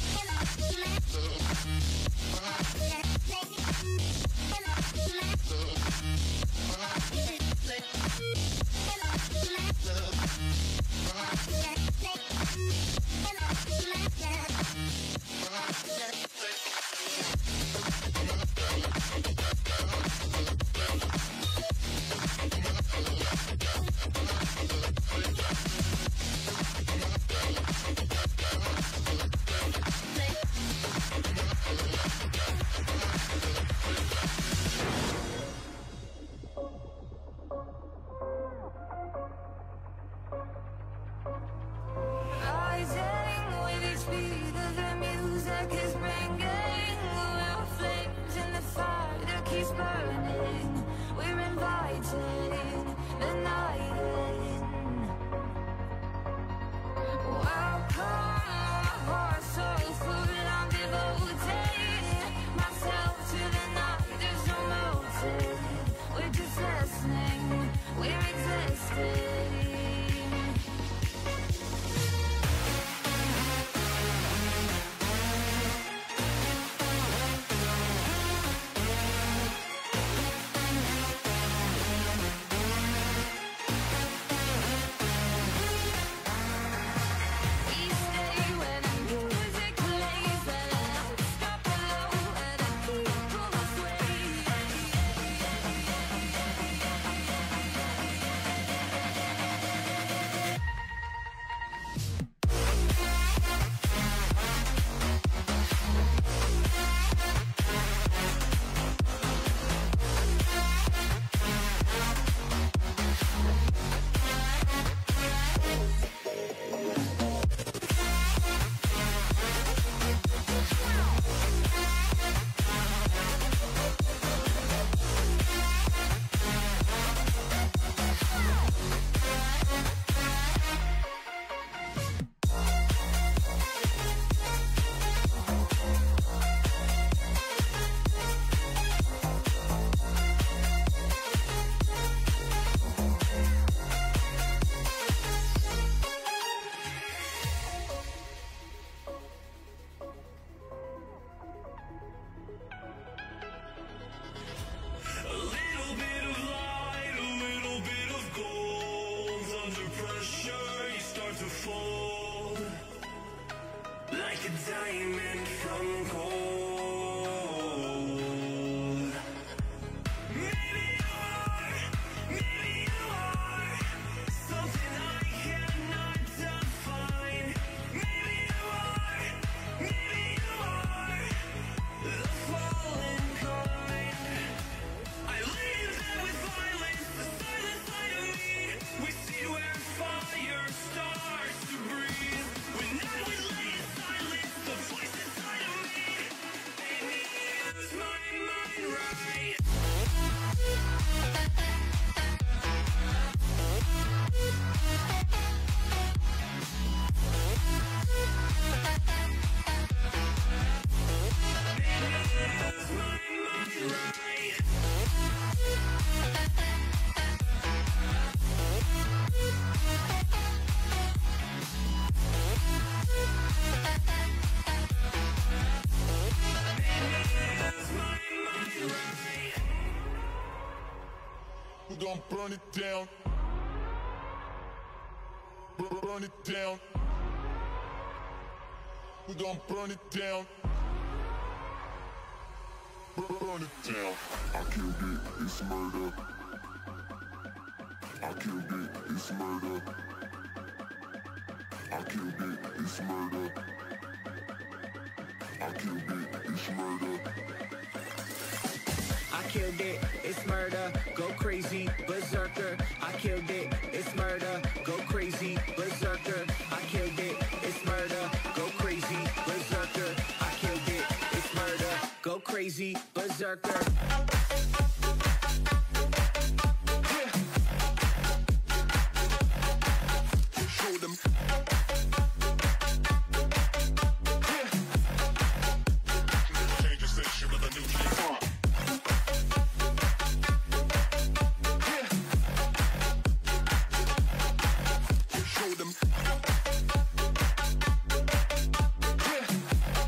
gon' burn it down. Bur- Burn it down. We gon' burn it down. Bur- Burn it down. I killed it, it's murder. I killed it, it's murder. I killed it, it's murder. I killed it, it's murder. I killed it, it's murder, go crazy, berserker. I killed it, it's murder, go crazy, berserker. I killed it, it's murder, go crazy, berserker. I killed it, it's murder, go crazy, berserker. Show them. Change the station with a new shit. Show them.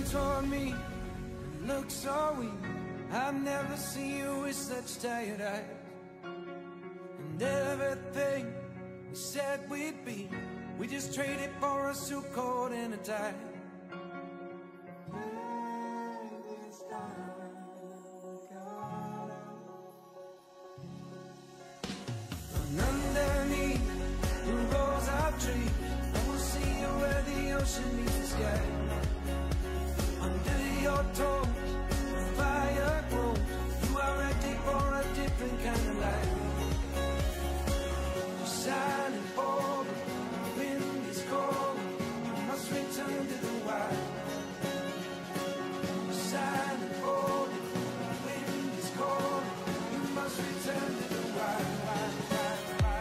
toward me and looked so weak. I've never seen you with such tired eyes. And everything we said we'd be, we just traded for a suit coat and a tie. And underneath the rows of trees, I will see you where the ocean meets the sky. Under your toes, the fire grows. You are ready for a different kind of life. You're silent for the wind is cold. You must return to the wild. You're silent for the wind is cold. You must return to the wild. wild, wild, wild.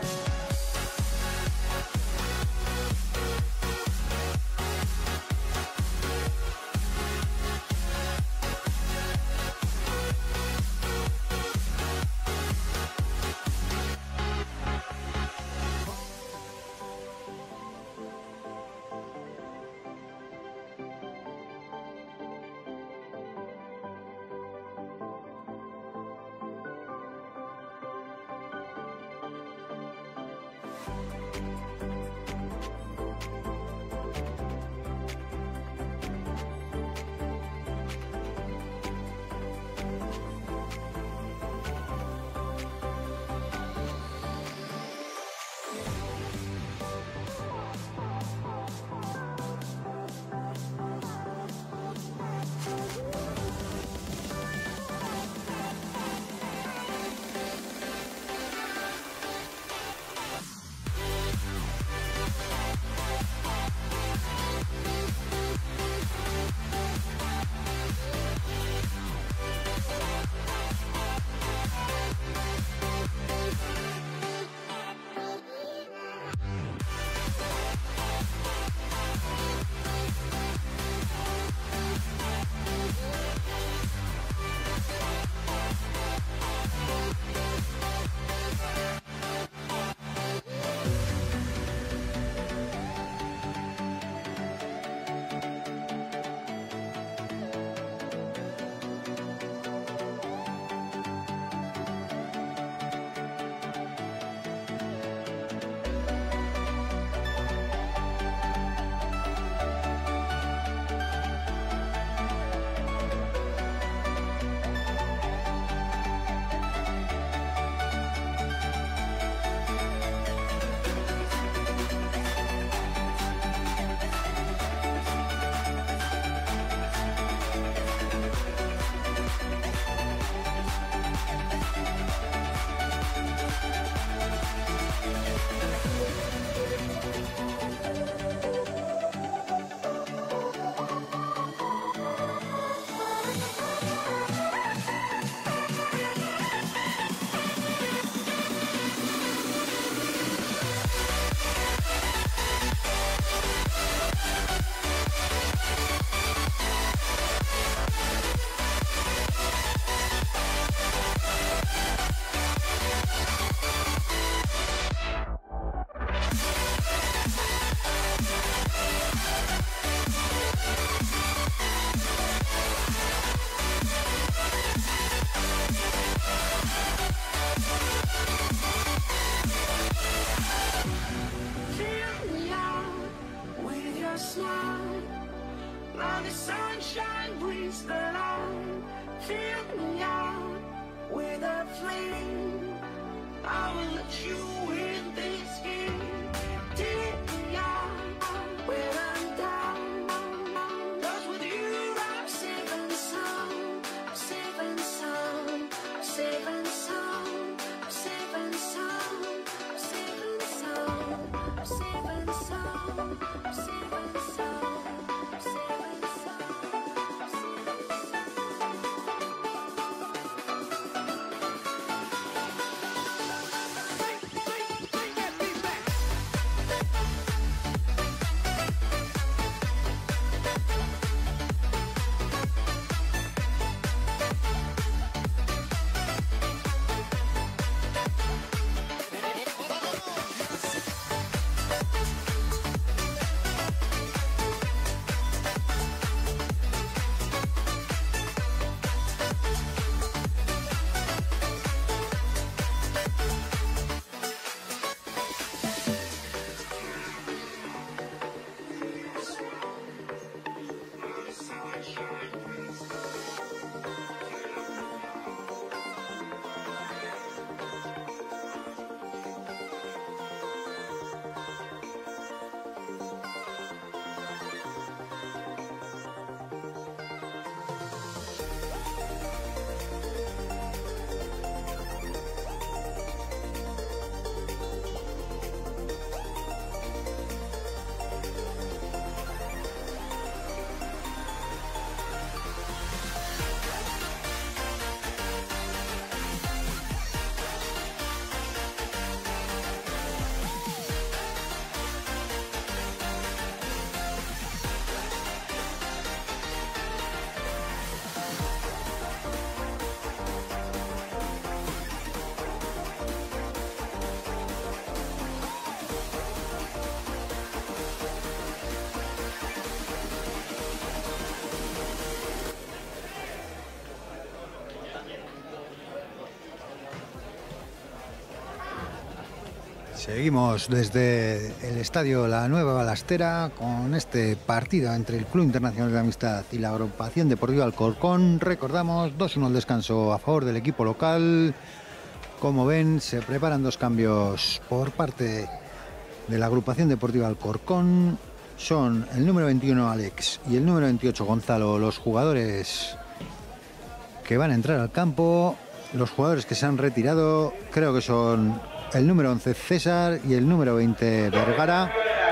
Seguimos desde el estadio La Nueva Balastera con este partido entre el Club Internacional de la Amistad y la Agrupación Deportiva Alcorcón. Recordamos, dos uno el descanso a favor del equipo local. Como ven, se preparan dos cambios por parte de la Agrupación Deportiva Alcorcón. Son el número veintiuno Alex y el número veintiocho Gonzalo los jugadores que van a entrar al campo. Los jugadores que se han retirado creo que son el número once César y el número veinte Vergara.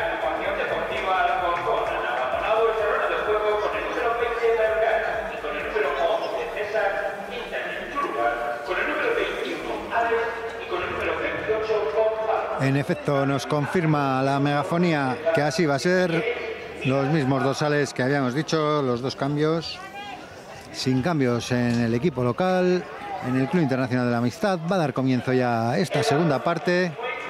En efecto, nos confirma la megafonía que así va a ser. Los mismos dorsales que habíamos dicho, los dos cambios. Sin cambios en el equipo local, en el Club Internacional de la Amistad. Va a dar comienzo ya esta segunda parte.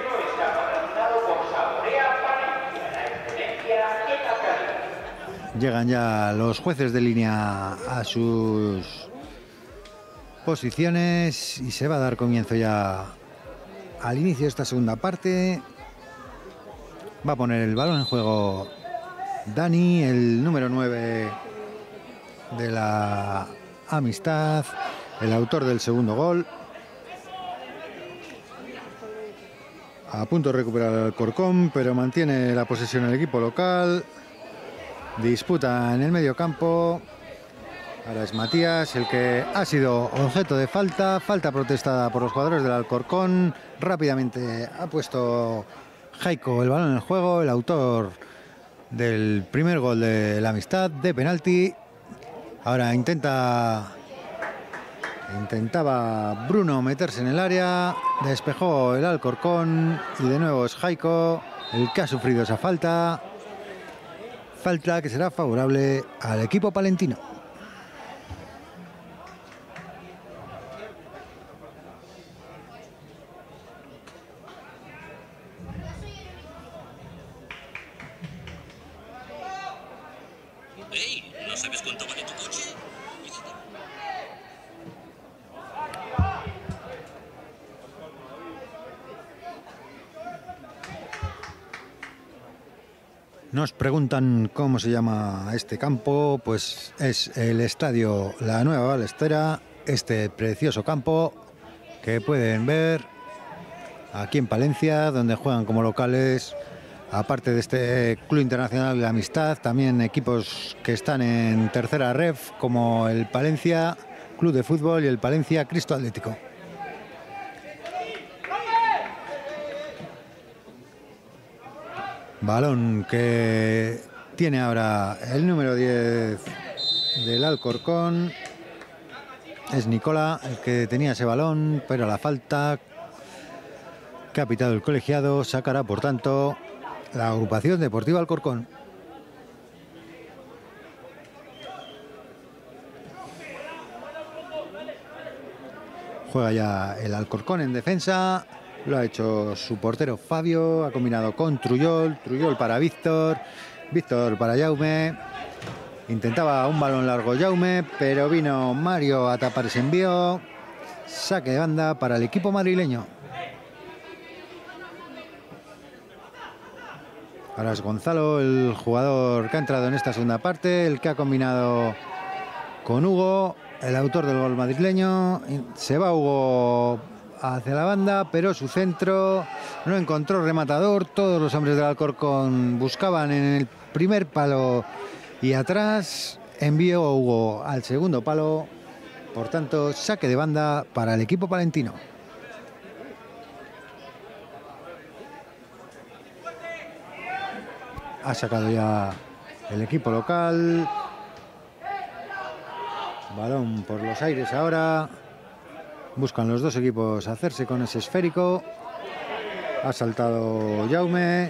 Llegan ya los jueces de línea a sus posiciones y se va a dar comienzo ya al inicio de esta segunda parte. Va a poner el balón en juego Dani, el número nueve de la Amistad, el autor del segundo gol. A punto de recuperar el Alcorcón, pero mantiene la posesión el equipo local. Disputa en el medio campo. Ahora es Matías el que ha sido objeto de falta. Falta protestada por los jugadores del Alcorcón. Rápidamente ha puesto Jaiko el balón en el juego, el autor del primer gol de la Amistad, de penalti. Ahora intenta intentaba Bruno meterse en el área, despejó el Alcorcón y de nuevo es Jaiko el que ha sufrido esa falta. Falta que será favorable al equipo palentino. Hey, ¿no sabes cuánto vale tu coche? Nos preguntan cómo se llama este campo. Pues es el estadio La Nueva Balestera, este precioso campo que pueden ver aquí en Palencia, donde juegan como locales, aparte de este Club Internacional de la Amistad, también equipos que están en tercera ref, como el Palencia Club de Fútbol y el Palencia Cristo Atlético. Balón que tiene ahora el número diez del Alcorcón. Es Nicola el que tenía ese balón, pero la falta que ha pitado el colegiado sacará, por tanto, la Agrupación Deportiva Alcorcón. Juega ya el Alcorcón en defensa. Lo ha hecho su portero Fabio. Ha combinado con Trujol. Trujol para Víctor. Víctor para Jaume. Intentaba un balón largo Jaume, pero vino Mario a tapar ese envío. Saque de banda para el equipo madrileño. Ahora es Gonzalo, el jugador que ha entrado en esta segunda parte, el que ha combinado con Hugo, el autor del gol madrileño. Se va Hugo hacia la banda, pero su centro no encontró rematador. Todos los hombres del Alcorcón buscaban en el primer palo y atrás. Envió Hugo al segundo palo. Por tanto, saque de banda para el equipo palentino. Ha sacado ya el equipo local. Balón por los aires ahora. Buscan los dos equipos hacerse con ese esférico. Ha saltado Jaume.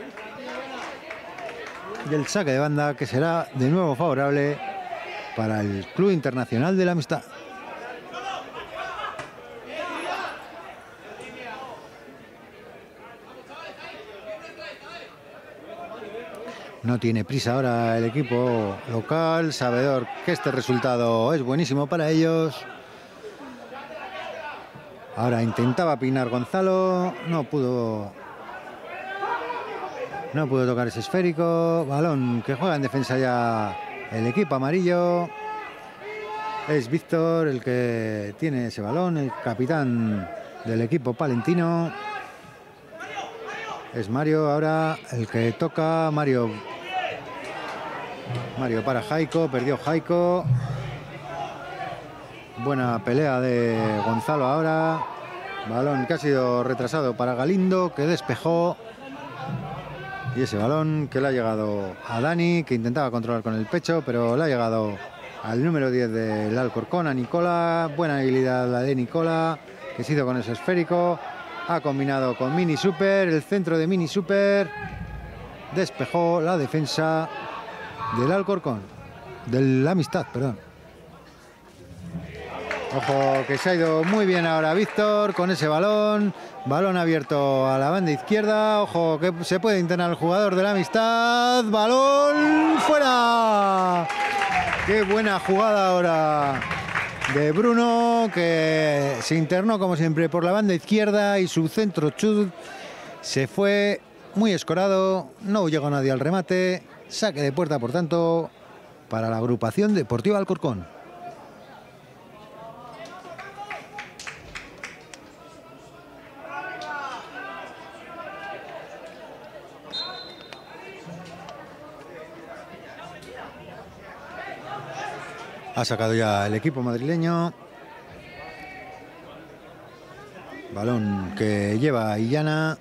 Y el saque de banda que será de nuevo favorable para el Club Internacional de la Amistad. No tiene prisa ahora el equipo local, sabedor que este resultado es buenísimo para ellos. Ahora intentaba pinar Gonzalo, no pudo No pudo tocar ese esférico. Balón que juega en defensa ya el equipo amarillo. Es Víctor el que tiene ese balón, el capitán del equipo palentino. Es Mario ahora el que toca. Mario. Mario para Jaiko, perdió Jaiko. Buena pelea de Gonzalo ahora. Balón que ha sido retrasado para Galindo, que despejó. Y ese balón que le ha llegado a Dani, que intentaba controlar con el pecho, pero le ha llegado al número diez del Alcorcón, a Nicola. Buena habilidad la de Nicola, que se hizo con ese esférico. Ha combinado con Mini Super, el centro de Mini Super. Despejó la defensa del Alcorcón, del Amistad, perdón. Ojo que se ha ido muy bien ahora Víctor con ese balón. Balón abierto a la banda izquierda. Ojo que se puede internar el jugador de la Amistad. Balón fuera. Qué buena jugada ahora de Bruno, que se internó como siempre por la banda izquierda y su centro chut se fue muy escorado. No llegó nadie al remate. Saque de puerta, por tanto, para la agrupación deportiva Alcorcón. Ha sacado ya el equipo madrileño. Balón que lleva Illana.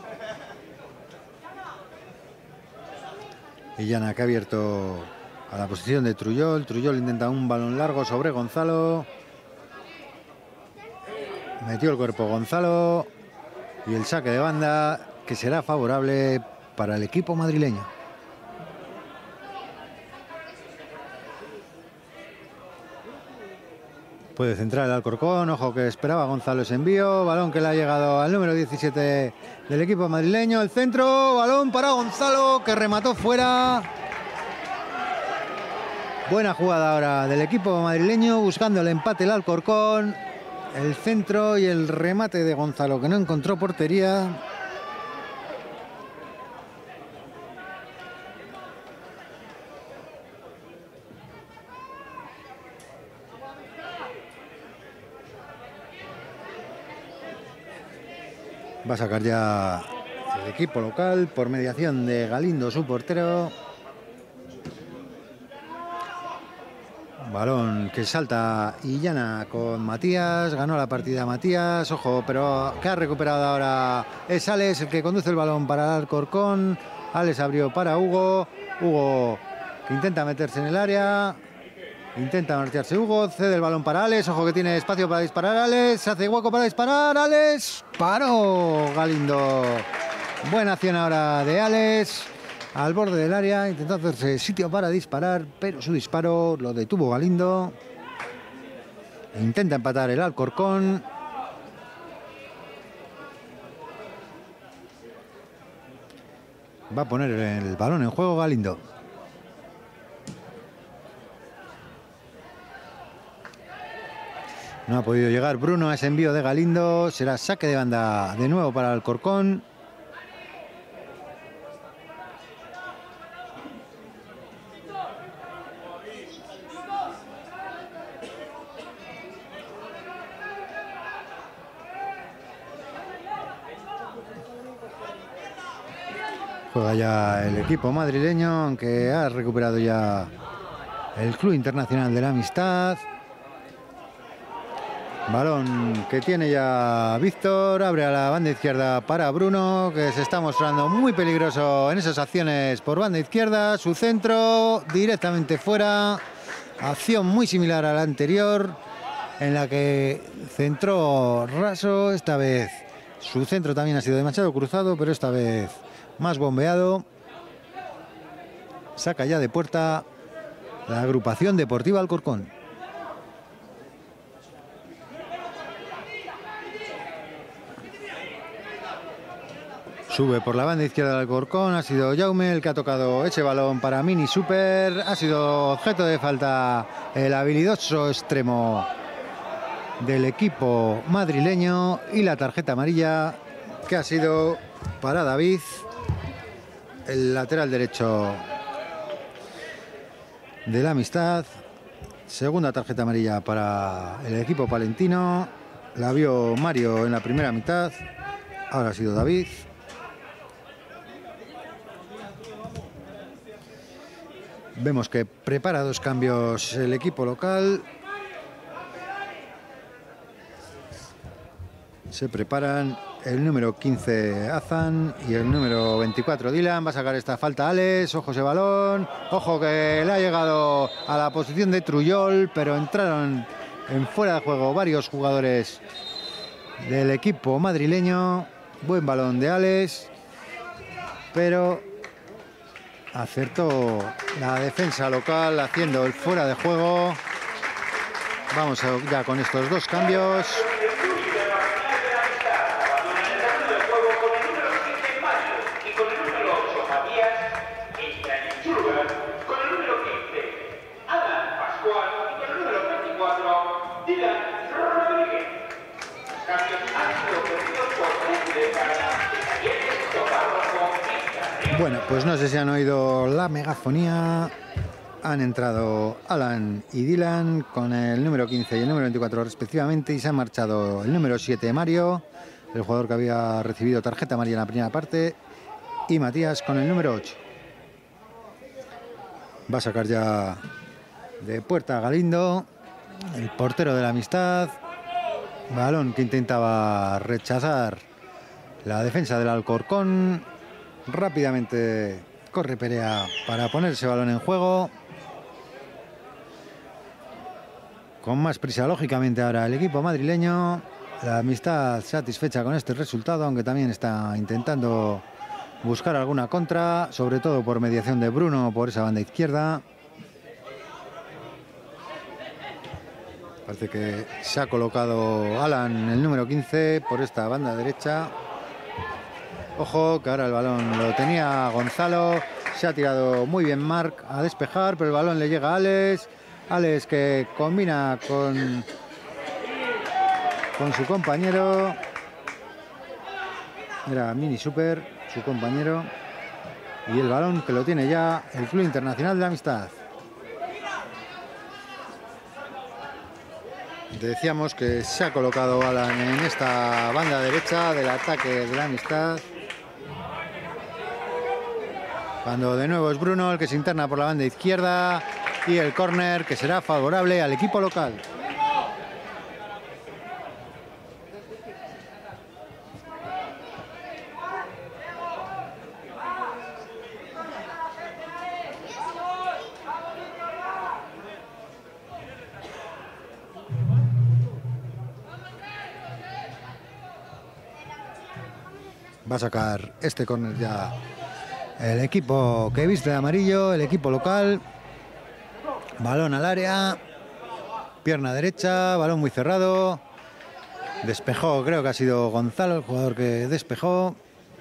Illana que ha abierto a la posición de Trujol. Trujol intenta un balón largo sobre Gonzalo. Metió el cuerpo Gonzalo. Y el saque de banda que será favorable para el equipo madrileño. Puede centrar el Alcorcón. Ojo que esperaba Gonzalo ese envío. Balón que le ha llegado al número diecisiete del equipo madrileño. El centro. Balón para Gonzalo, que remató fuera. Buena jugada ahora del equipo madrileño. Buscando el empate el Alcorcón. El centro y el remate de Gonzalo, que no encontró portería. Va a sacar ya el equipo local por mediación de Galindo, su portero. Balón que salta Illana con Matías. Ganó la partida Matías. Ojo, pero que ha recuperado ahora es Alex, el que conduce el balón para el Alcorcón. Alex abrió para Hugo. Hugo que intenta meterse en el área. Intenta marcharse Hugo, cede el balón para Alex. Ojo que tiene espacio para disparar Alex. Se hace hueco para disparar Alex. Paró Galindo. Buena acción ahora de Alex. Al borde del área. Intentó hacerse sitio para disparar, pero su disparo lo detuvo Galindo. Intenta empatar el Alcorcón. Va a poner el balón en juego Galindo. No ha podido llegar Bruno a ese envío de Galindo. Será saque de banda de nuevo para Alcorcón. Juega ya el equipo madrileño, aunque ha recuperado ya el Club Internacional de la Amistad. Balón que tiene ya Víctor, abre a la banda izquierda para Bruno, que se está mostrando muy peligroso en esas acciones por banda izquierda. Su centro directamente fuera, acción muy similar a la anterior, en la que centró raso. Esta vez su centro también ha sido demasiado cruzado, pero esta vez más bombeado. Saca ya de puerta la agrupación deportiva Alcorcón. Sube por la banda izquierda del Alcorcón. Ha sido Jaume el que ha tocado ese balón para Mini Super. Ha sido objeto de falta el habilidoso extremo del equipo madrileño. Y la tarjeta amarilla que ha sido para David. el lateral derecho de la Amistad. Segunda tarjeta amarilla para el equipo palentino. La vio Mario en la primera mitad. Ahora ha sido David. Vemos que prepara dos cambios el equipo local. Se preparan el número quince Azan y el número veinticuatro Dylan. Va a sacar esta falta Alex. Ojo ese balón. Ojo que le ha llegado a la posición de Trujol, pero entraron en fuera de juego varios jugadores del equipo madrileño. Buen balón de Alex, pero acertó la defensa local haciendo el fuera de juego. Vamos ya con estos dos cambios. Bueno, pues no sé si han oído la megafonía. Han entrado Alan y Dylan con el número quince y el número veinticuatro respectivamente, y se ha marchado el número siete Mario, el jugador que había recibido tarjeta amarilla en la primera parte, y Matías con el número ocho. Va a sacar ya de puerta a Galindo, el portero de la Amistad. Balón que intentaba rechazar la defensa del Alcorcón. Rápidamente corre Perea para ponerse balón en juego. Con más prisa, lógicamente, ahora el equipo madrileño. La Amistad satisfecha con este resultado, aunque también está intentando buscar alguna contra, sobre todo por mediación de Bruno por esa banda izquierda. Parece que se ha colocado Alan, el número quince, por esta banda derecha. Ojo, que ahora el balón lo tenía Gonzalo. Se ha tirado muy bien Marc a despejar, pero el balón le llega a Alex. Alex que combina con, con su compañero. Era Mini Super, su compañero. Y el balón que lo tiene ya el Club Internacional de la Amistad. Decíamos que se ha colocado Alan en esta banda derecha del ataque de la Amistad. Cuando de nuevo es Bruno el que se interna por la banda izquierda, y el córner que será favorable al equipo local. Va a sacar este córner ya el equipo que viste de amarillo, el equipo local. Balón al área, pierna derecha, balón muy cerrado. Despejó, creo que ha sido Gonzalo el jugador que despejó.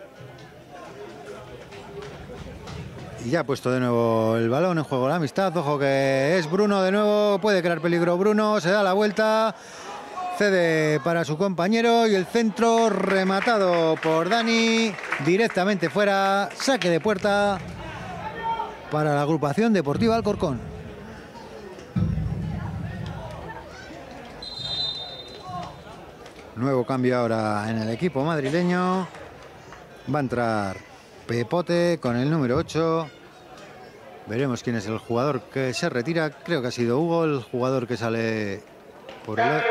Y ya ha puesto de nuevo el balón en juego la Amistad. Ojo que es Bruno de nuevo, puede crear peligro Bruno, se da la vuelta. Cede para su compañero y el centro rematado por Dani, directamente fuera. Saque de puerta para la agrupación deportiva Alcorcón. Nuevo cambio ahora en el equipo madrileño. Va a entrar Pepote con el número ocho. Veremos quién es el jugador que se retira. Creo que ha sido Hugo, el jugador que sale por el...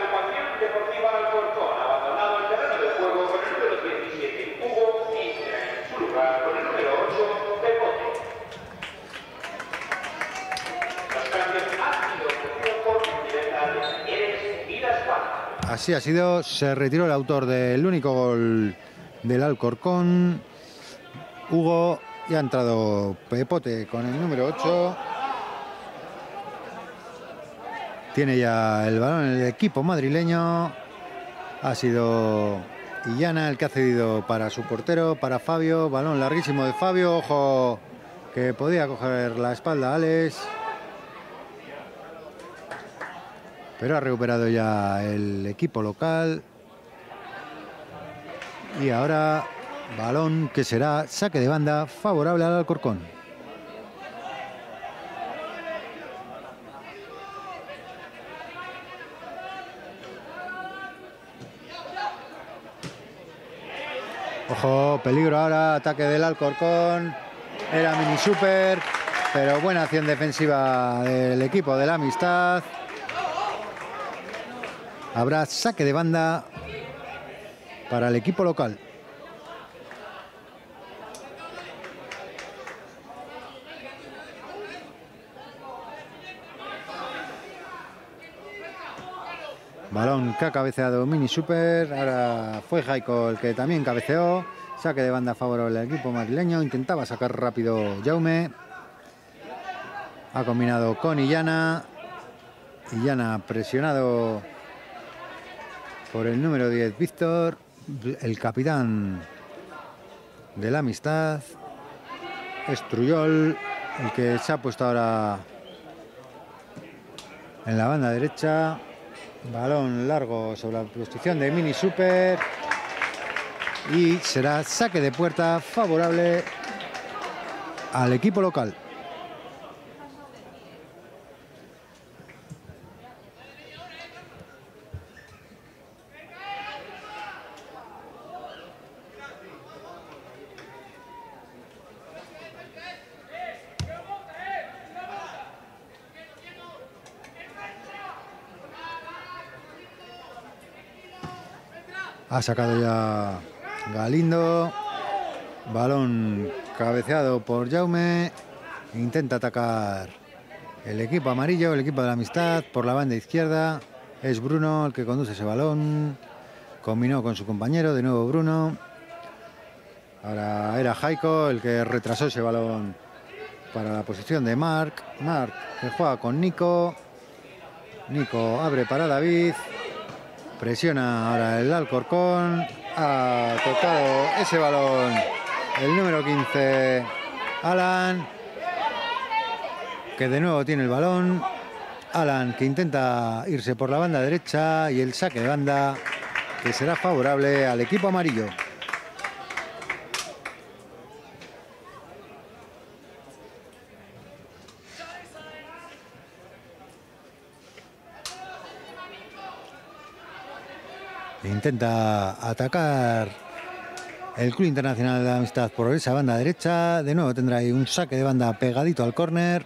Así ha sido, se retiró el autor del único gol del Alcorcón, Hugo, y ha entrado Pepote con el número ocho. Tiene ya el balón en el equipo madrileño. Ha sido Illana el que ha cedido para su portero, para Fabio. Balón larguísimo de Fabio, ojo que podía coger la espalda a Alex. Pero ha recuperado ya el equipo local. Y ahora Balón que será saque de banda favorable al Alcorcón. Ojo, peligro ahora, ataque del Alcorcón. Era mini super, pero buena acción defensiva del equipo de la Amistad. Habrá saque de banda para el equipo local. Balón que ha cabeceado mini super. Ahora fue Jaiko el que también cabeceó. Saque de banda favorable al equipo madrileño. Intentaba sacar rápido Jaume. Ha combinado con Illana. Illana presionado por el número diez, Víctor, el capitán de la Amistad. Es Trujol el que se ha puesto ahora en la banda derecha. Balón largo sobre la posición de mini super. Y será saque de puerta favorable al equipo local. Ha sacado ya Galindo. Balón cabeceado por Jaume. Intenta atacar el equipo amarillo, el equipo de la Amistad, por la banda izquierda. Es Bruno el que conduce ese balón. Combinó con su compañero, de nuevo Bruno. Ahora era Jaiko el que retrasó ese balón para la posición de Marc. Marc que juega con Nico. Nico abre para David. Presiona ahora el Alcorcón. Ha tocado ese balón el número quince, Alan, que de nuevo tiene el balón. Alan que intenta irse por la banda derecha y el saque de banda que será favorable al equipo amarillo. Intenta atacar el Club Internacional de la Amistad por esa banda derecha. De nuevo tendrá ahí un saque de banda pegadito al córner.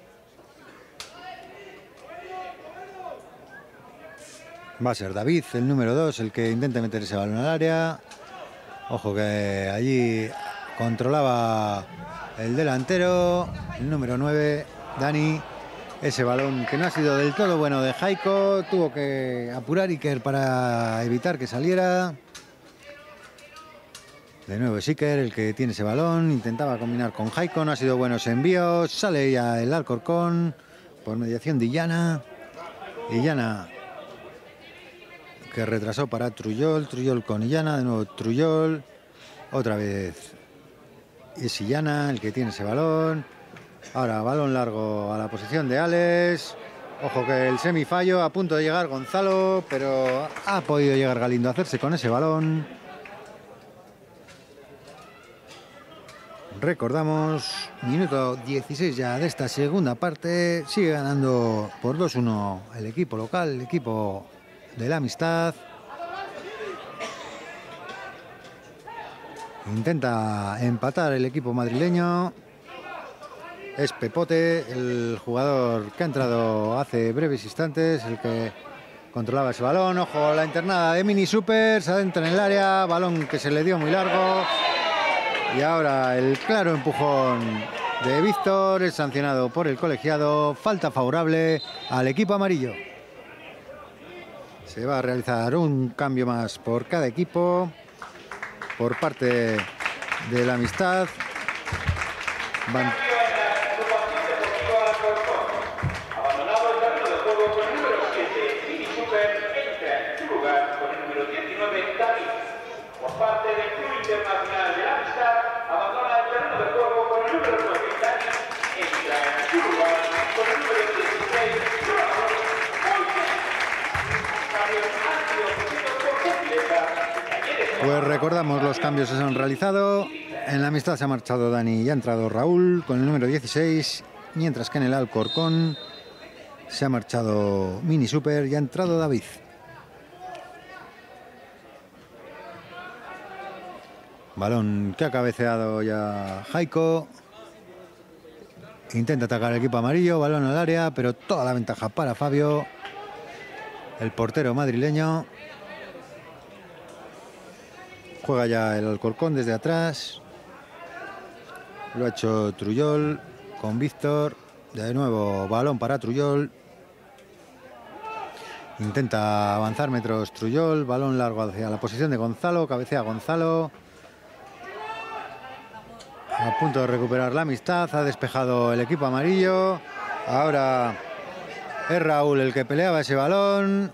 Va a ser David, el número dos, el que intente meter ese balón al área. Ojo que allí controlaba el delantero, el número nueve, Dani. Ese balón que no ha sido del todo bueno de Jaiko. Tuvo que apurar Iker para evitar que saliera. De nuevo es Iker el que tiene ese balón. Intentaba combinar con Jaiko. No ha sido bueno ese envío. Sale ya el Alcorcón por mediación de Illana. Illana que retrasó para Trujol. Trujol con Illana. De nuevo Trujol. Otra vez es Illana el que tiene ese balón. Ahora balón largo a la posición de Alex. Ojo que el semifallo, a punto de llegar Gonzalo, pero ha podido llegar Galindo a hacerse con ese balón. Recordamos, minuto dieciséis ya de esta segunda parte. Sigue ganando por dos uno el equipo local, el equipo de la Amistad. Intenta empatar el equipo madrileño. Es Pepote, el jugador que ha entrado hace breves instantes, el que controlaba ese balón. Ojo, la internada de mini super, se adentra en el área, balón que se le dio muy largo. Y ahora el claro empujón de Víctor, es sancionado por el colegiado. Falta favorable al equipo amarillo. Se va a realizar un cambio más por cada equipo por parte de la Amistad. Van Pues recordamos Repasamos los cambios que se han realizado. En la Amistad se ha marchado Dani y ha entrado Raúl con el número dieciséis, mientras que en el Alcorcón se ha marchado Mini Super y ha entrado David. Balón que ha cabeceado ya Jaiko. Intenta atacar el equipo amarillo, balón al área, pero toda la ventaja para Fabio, el portero madrileño. Juega ya el Alcorcón desde atrás. Lo ha hecho Trujol con Víctor. De nuevo balón para Trujol. Intenta avanzar metros Trujol. Balón largo hacia la posición de Gonzalo. Cabecea Gonzalo. A punto de recuperar la Amistad. Ha despejado el equipo amarillo. Ahora es Raúl el que peleaba ese balón.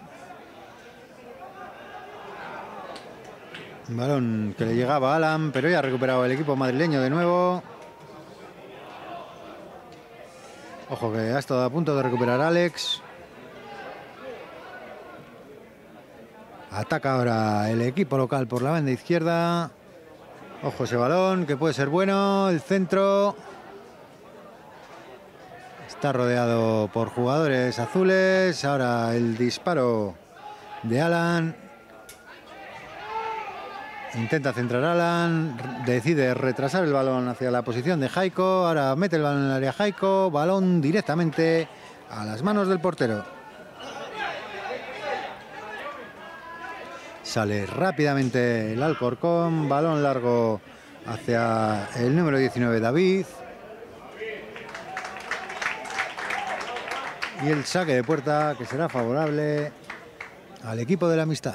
Balón que le llegaba a Alan, pero ya ha recuperado el equipo madrileño de nuevo. Ojo que ha estado a punto de recuperar Alex. Ataca ahora el equipo local por la banda izquierda. Ojo ese balón que puede ser bueno. El centro. Está rodeado por jugadores azules. Ahora el disparo de Alan. Intenta centrar Alan, decide retrasar el balón hacia la posición de Jaiko. Ahora mete el balón en el área Jaiko. Balón directamente a las manos del portero. Sale rápidamente el Alcorcón. Balón largo hacia el número diecinueve, David. Y el saque de puerta que será favorable al equipo de la Amistad.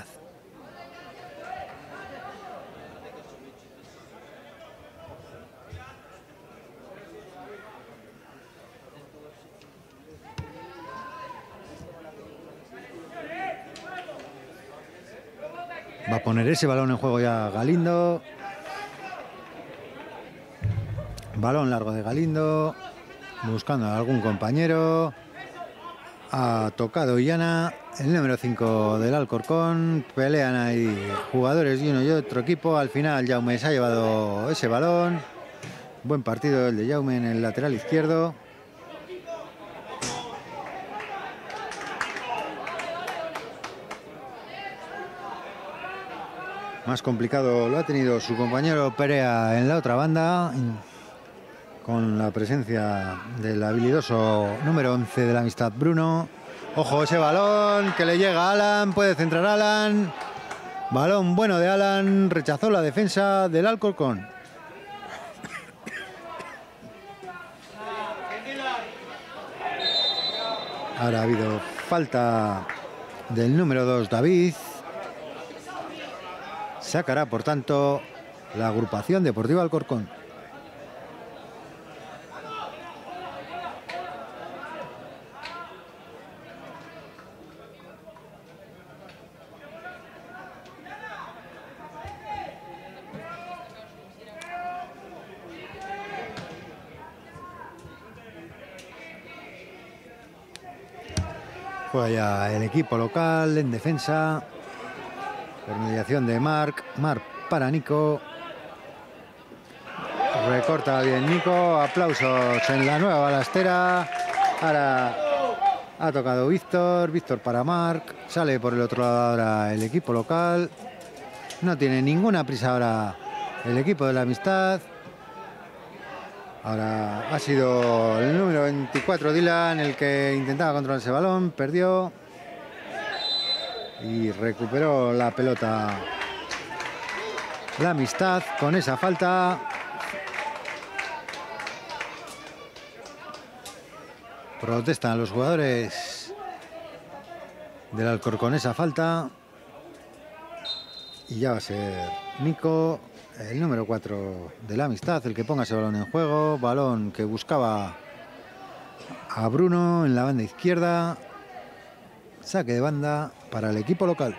Va a poner ese balón en juego ya Galindo. Balón largo de Galindo. Buscando a algún compañero. Ha tocado Illana, el número cinco del Alcorcón. Pelean ahí jugadores de uno y otro equipo. Al final Jaume se ha llevado ese balón. Buen partido el de Jaume en el lateral izquierdo. Más complicado lo ha tenido su compañero Perea en la otra banda, con la presencia del habilidoso número once de la Amistad, Bruno. Ojo ese balón que le llega a Alan, puede centrar Alan. Balón bueno de Alan, rechazó la defensa del Alcorcón. Ahora ha habido falta del número dos, David. Sacará, por tanto, la agrupación deportiva Alcorcón. Juega ya el equipo local en defensa. Por mediación de Marc. Marc para Nico. Recorta bien Nico. Aplausos en la nueva balastera. Ahora ha tocado Víctor. Víctor para Marc. Sale por el otro lado ahora el equipo local. No tiene ninguna prisa ahora el equipo de la Amistad. Ahora ha sido el número veinticuatro, Dylan, el que intentaba controlar ese balón. Perdió. Y recuperó la pelota la Amistad con esa falta. Protestan los jugadores del Alcorcón esa falta. Y ya va a ser Nico, el número cuatro de la Amistad, el que ponga ese balón en juego. Balón que buscaba a Bruno en la banda izquierda. Saque de banda para el equipo local.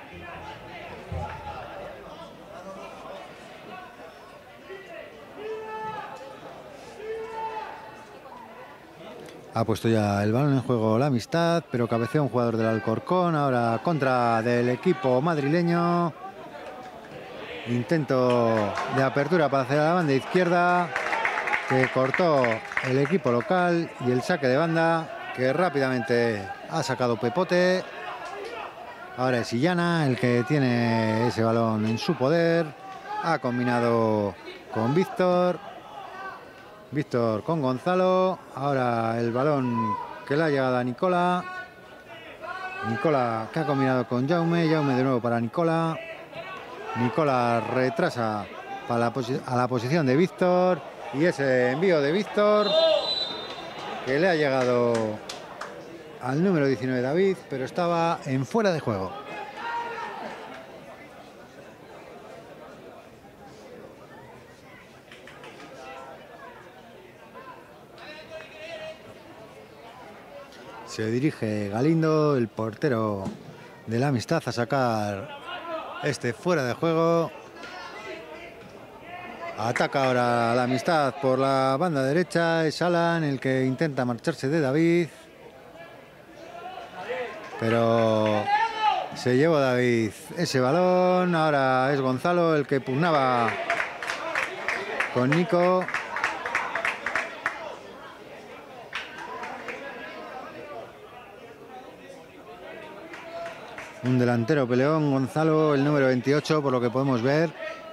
Ha puesto ya el balón en juego la Amistad, pero cabecea un jugador del Alcorcón. Ahora contra del equipo madrileño. Intento de apertura para hacer la banda izquierda, que cortó el equipo local, y el saque de banda que rápidamente ha sacado Pepote. Ahora es Illana el que tiene ese balón en su poder. Ha combinado con Víctor. Víctor con Gonzalo. Ahora el balón que le ha llegado a Nicola. Nicola que ha combinado con Jaume. Jaume de nuevo para Nicola. Nicola retrasa para la a la posición de Víctor. Y ese envío de Víctor que le ha llegado al número diecinueve David, pero estaba en fuera de juego. Se dirige Galindo, el portero de la Amistad, a sacar este fuera de juego. Ataca ahora la Amistad por la banda derecha. Es Alan el que intenta marcharse de David, pero se llevó David ese balón. Ahora es Gonzalo el que pugnaba con Nico. Un delantero peleón, Gonzalo, el número veintiocho, por lo que podemos ver.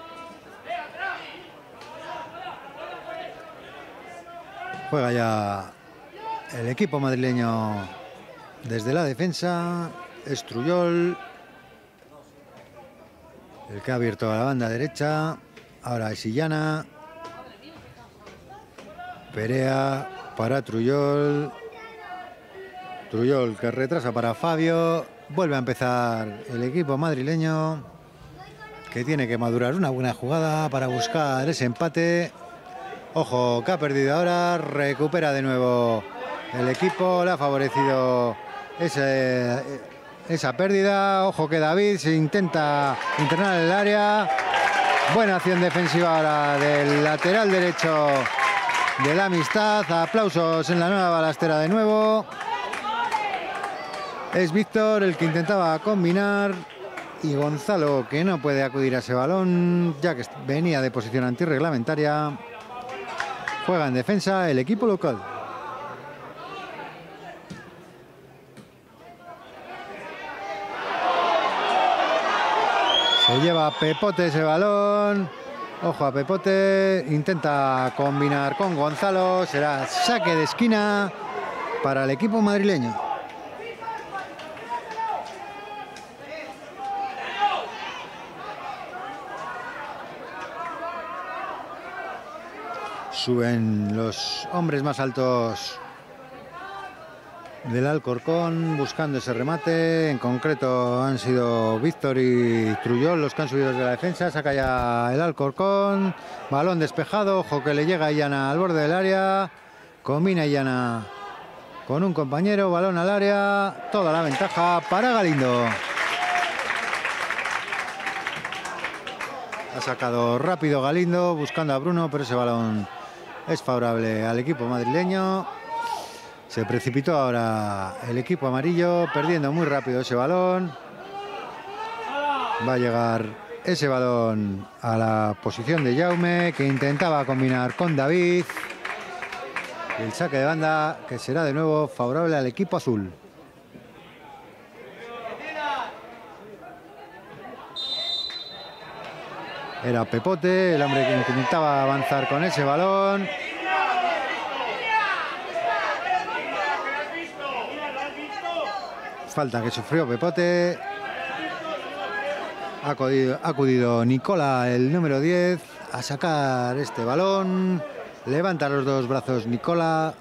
Juega ya el equipo madrileño desde la defensa. Es Truyol el que ha abierto a la banda derecha. Ahora es Illana. Perea para Truyol. Truyol que retrasa para Fabio. Vuelve a empezar el equipo madrileño, que tiene que madurar una buena jugada para buscar ese empate. Ojo, que ha perdido ahora. Recupera de nuevo el equipo. Le ha favorecido ese, esa pérdida. Ojo que David se intenta internar en el área. Buena acción defensiva ahora del lateral derecho de la Amistad. Aplausos en la nueva balastera de nuevo. Es Víctor el que intentaba combinar, y Gonzalo que no puede acudir a ese balón ya que venía de posición antirreglamentaria. Juega en defensa el equipo local. Se lleva Pepote ese balón. Ojo a Pepote. Intenta combinar con Gonzalo. Será saque de esquina para el equipo madrileño. Suben los hombres más altos del Alcorcón buscando ese remate. En concreto han sido Víctor y Truyol los que han subido desde la defensa. Saca ya el Alcorcón. Balón despejado. Ojo que le llega a Illana al borde del área. Combina Illana con un compañero. Balón al área. Toda la ventaja para Galindo. Ha sacado rápido Galindo buscando a Bruno, pero ese balón es favorable al equipo madrileño. Se precipitó ahora el equipo amarillo, perdiendo muy rápido ese balón. Va a llegar ese balón a la posición de Jaume, que intentaba combinar con David. Y el saque de banda que será de nuevo favorable al equipo azul. Era Pepote, el hombre que intentaba avanzar con ese balón. Falta que sufrió Pepote. Ha acudido, ha acudido Nicola, el número diez, a sacar este balón. Levanta los dos brazos Nicola.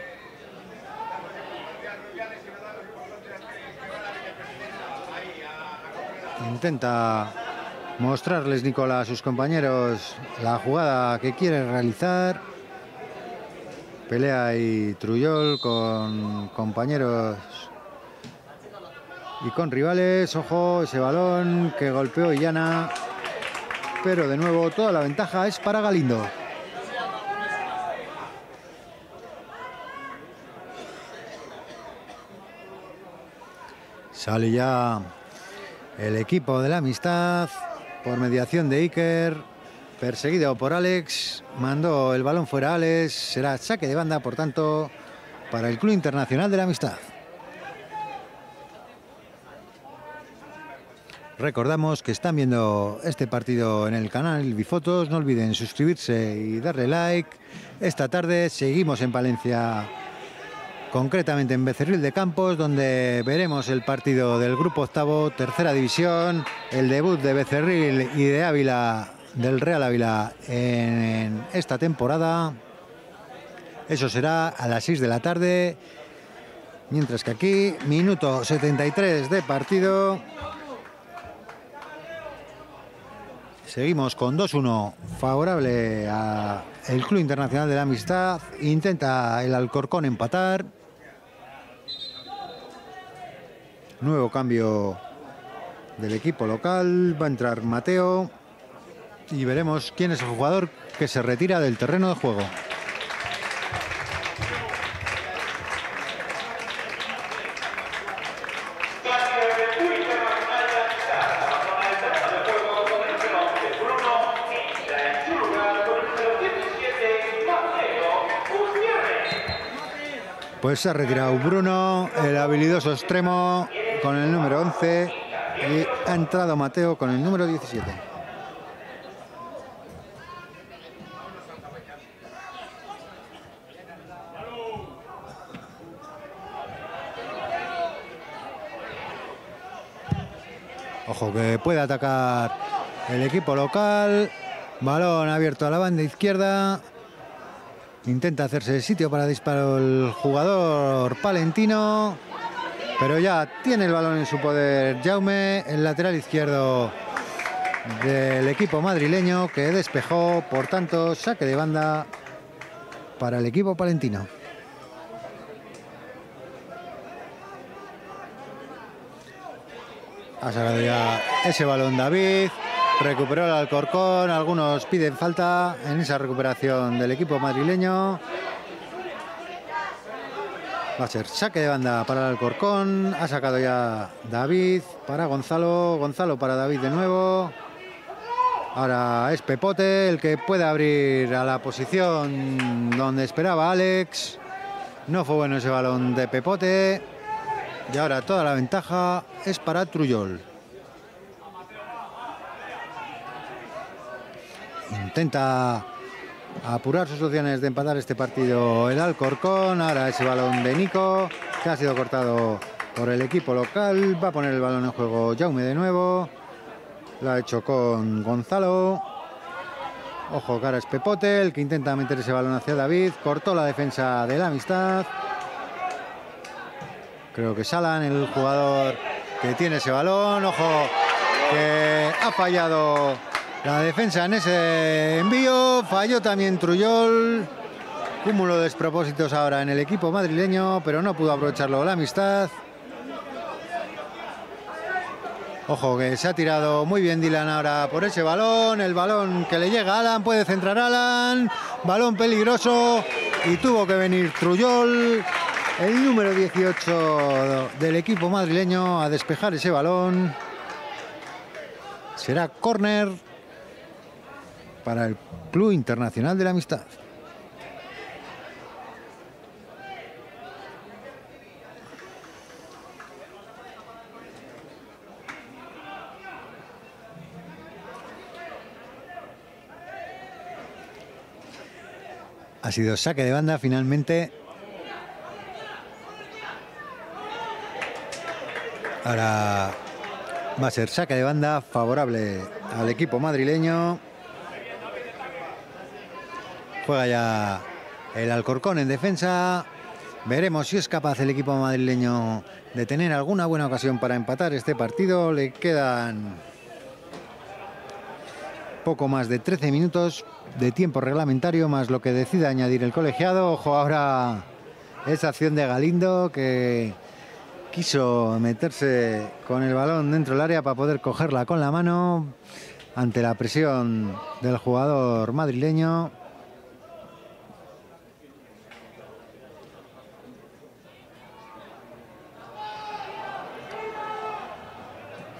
Intenta mostrarles Nicola a sus compañeros la jugada que quiere realizar. Pelea ahí Truyol con compañeros y con rivales. Ojo, ese balón que golpeó Illana. Pero de nuevo toda la ventaja es para Galindo. Sale ya el equipo de la Amistad. por mediación de Iker, perseguido por Alex, mandó el balón fuera a Alex, será saque de banda, por tanto, para el Club Internacional de la Amistad. Recordamos que están viendo este partido en el canal Bifotos. No olviden suscribirse y darle like. Esta tarde seguimos en Palencia, concretamente en Becerril de Campos, donde veremos el partido del grupo octavo, tercera división, el debut de Becerril y de Ávila, del Real Ávila, en esta temporada. Eso será a las seis de la tarde, mientras que aquí, minuto setenta y tres de partido. Seguimos con dos uno favorable al Club Internacional de la Amistad. Intenta el Alcorcón empatar. Nuevo cambio del equipo local. Va a entrar Mateo. Y veremos quién es el jugador que se retira del terreno de juego. Pues se ha retirado Bruno, el habilidoso extremo, con el número once, y ha entrado Mateo con el número diecisiete. Ojo que puede atacar el equipo local. Balón abierto a la banda izquierda. Intenta hacerse el sitio para disparar el jugador palentino, pero ya tiene el balón en su poder Jaume, el lateral izquierdo del equipo madrileño, que despejó, por tanto, saque de banda para el equipo palentino. Ha sacado ya ese balón David. Recuperó el Alcorcón, algunos piden falta en esa recuperación del equipo madrileño. Va a ser saque de banda para el Alcorcón. Ha sacado ya David para Gonzalo. Gonzalo para David de nuevo. Ahora es Pepote el que puede abrir a la posición donde esperaba Alex. No fue bueno ese balón de Pepote. Y ahora toda la ventaja es para Trujol. Intenta apurar sus opciones de empatar este partido el Alcorcón. Ahora ese balón de Nico, que ha sido cortado por el equipo local. Va a poner el balón en juego Jaume de nuevo. Lo ha hecho con Gonzalo. Ojo, que ahora es Pepote el que intenta meter ese balón hacia David. Cortó la defensa de la Amistad. Creo que Salan, el jugador que tiene ese balón. Ojo, que ha fallado la defensa en ese envío. Falló también Trujol. Cúmulo de despropósitos ahora en el equipo madrileño, pero no pudo aprovecharlo la Amistad. Ojo que se ha tirado muy bien Dylan ahora por ese balón. El balón que le llega a Alan. Puede centrar Alan. Balón peligroso. Y tuvo que venir Trujol, el número dieciocho del equipo madrileño, a despejar ese balón. Será córner para el Club Internacional de la Amistad. Ha sido saque de banda finalmente. Ahora va a ser saque de banda favorable al equipo madrileño. Juega ya el Alcorcón en defensa. Veremos si es capaz el equipo madrileño de tener alguna buena ocasión para empatar este partido. Le quedan poco más de trece minutos de tiempo reglamentario, más lo que decida añadir el colegiado. Ojo ahora esa acción de Galindo, que quiso meterse con el balón dentro del área para poder cogerla con la mano ante la presión del jugador madrileño.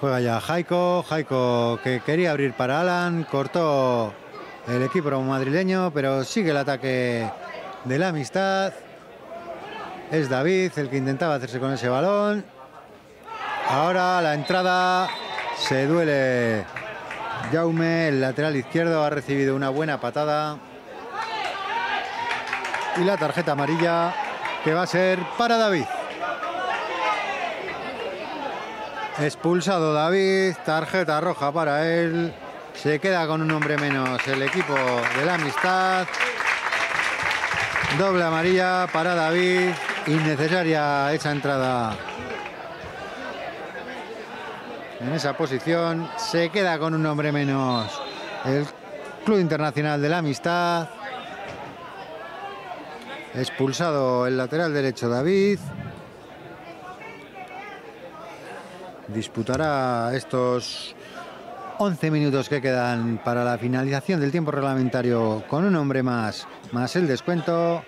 Juega ya Jaiko, Jaiko que quería abrir para Alan, cortó el equipo madrileño, pero sigue el ataque de la Amistad. Es David el que intentaba hacerse con ese balón. Ahora la entrada, se duele Jaume, el lateral izquierdo, ha recibido una buena patada. Y la tarjeta amarilla que va a ser para David. Expulsado David, tarjeta roja para él. Se queda con un hombre menos el equipo de la Amistad. Doble amarilla para David. Innecesaria esa entrada en esa posición. Se queda con un hombre menos el Club Internacional de la Amistad. Expulsado el lateral derecho David. Disputará estos once minutos que quedan para la finalización del tiempo reglamentario con un hombre más, más el descuento.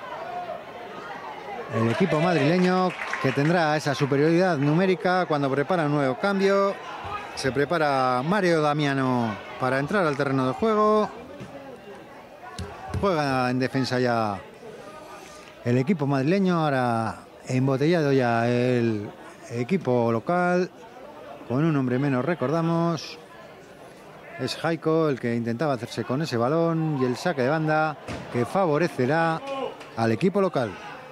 El equipo madrileño que tendrá esa superioridad numérica cuando prepara un nuevo cambio. Se prepara Mario Damiano para entrar al terreno de juego. Juega en defensa ya el equipo madrileño. Ahora embotellado ya el equipo local con un hombre menos, recordamos. Es Jaiko el que intentaba hacerse con ese balón y el saque de banda que favorecerá al equipo local.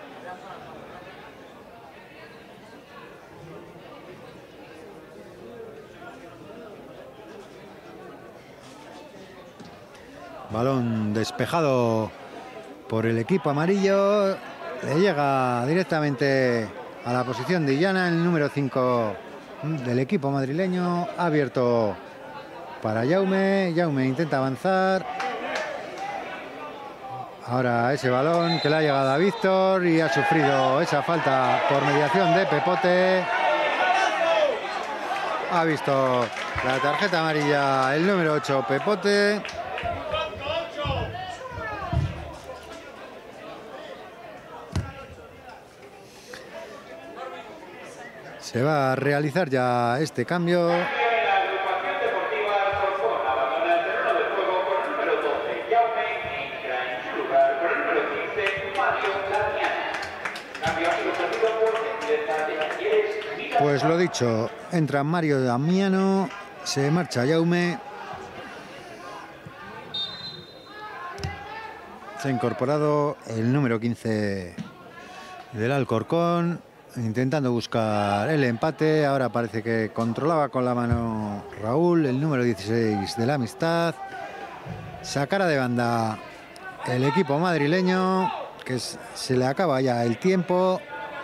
Balón despejado por el equipo amarillo. Le llega directamente a la posición de Illana, el número cinco del equipo madrileño. Abierto para Jaume. Jaume intenta avanzar. Ahora ese balón que le ha llegado a Víctor y ha sufrido esa falta por mediación de Pepote. Ha visto la tarjeta amarilla el número ocho, Pepote. Se va a realizar ya este cambio. Pues lo dicho, entra Mario Damiano, se marcha Jaume. Se ha incorporado el número quince del Alcorcón, intentando buscar el empate. Ahora parece que controlaba con la mano Raúl, el número dieciséis de la Amistad. Sacará de banda el equipo madrileño, que se le acaba ya el tiempo.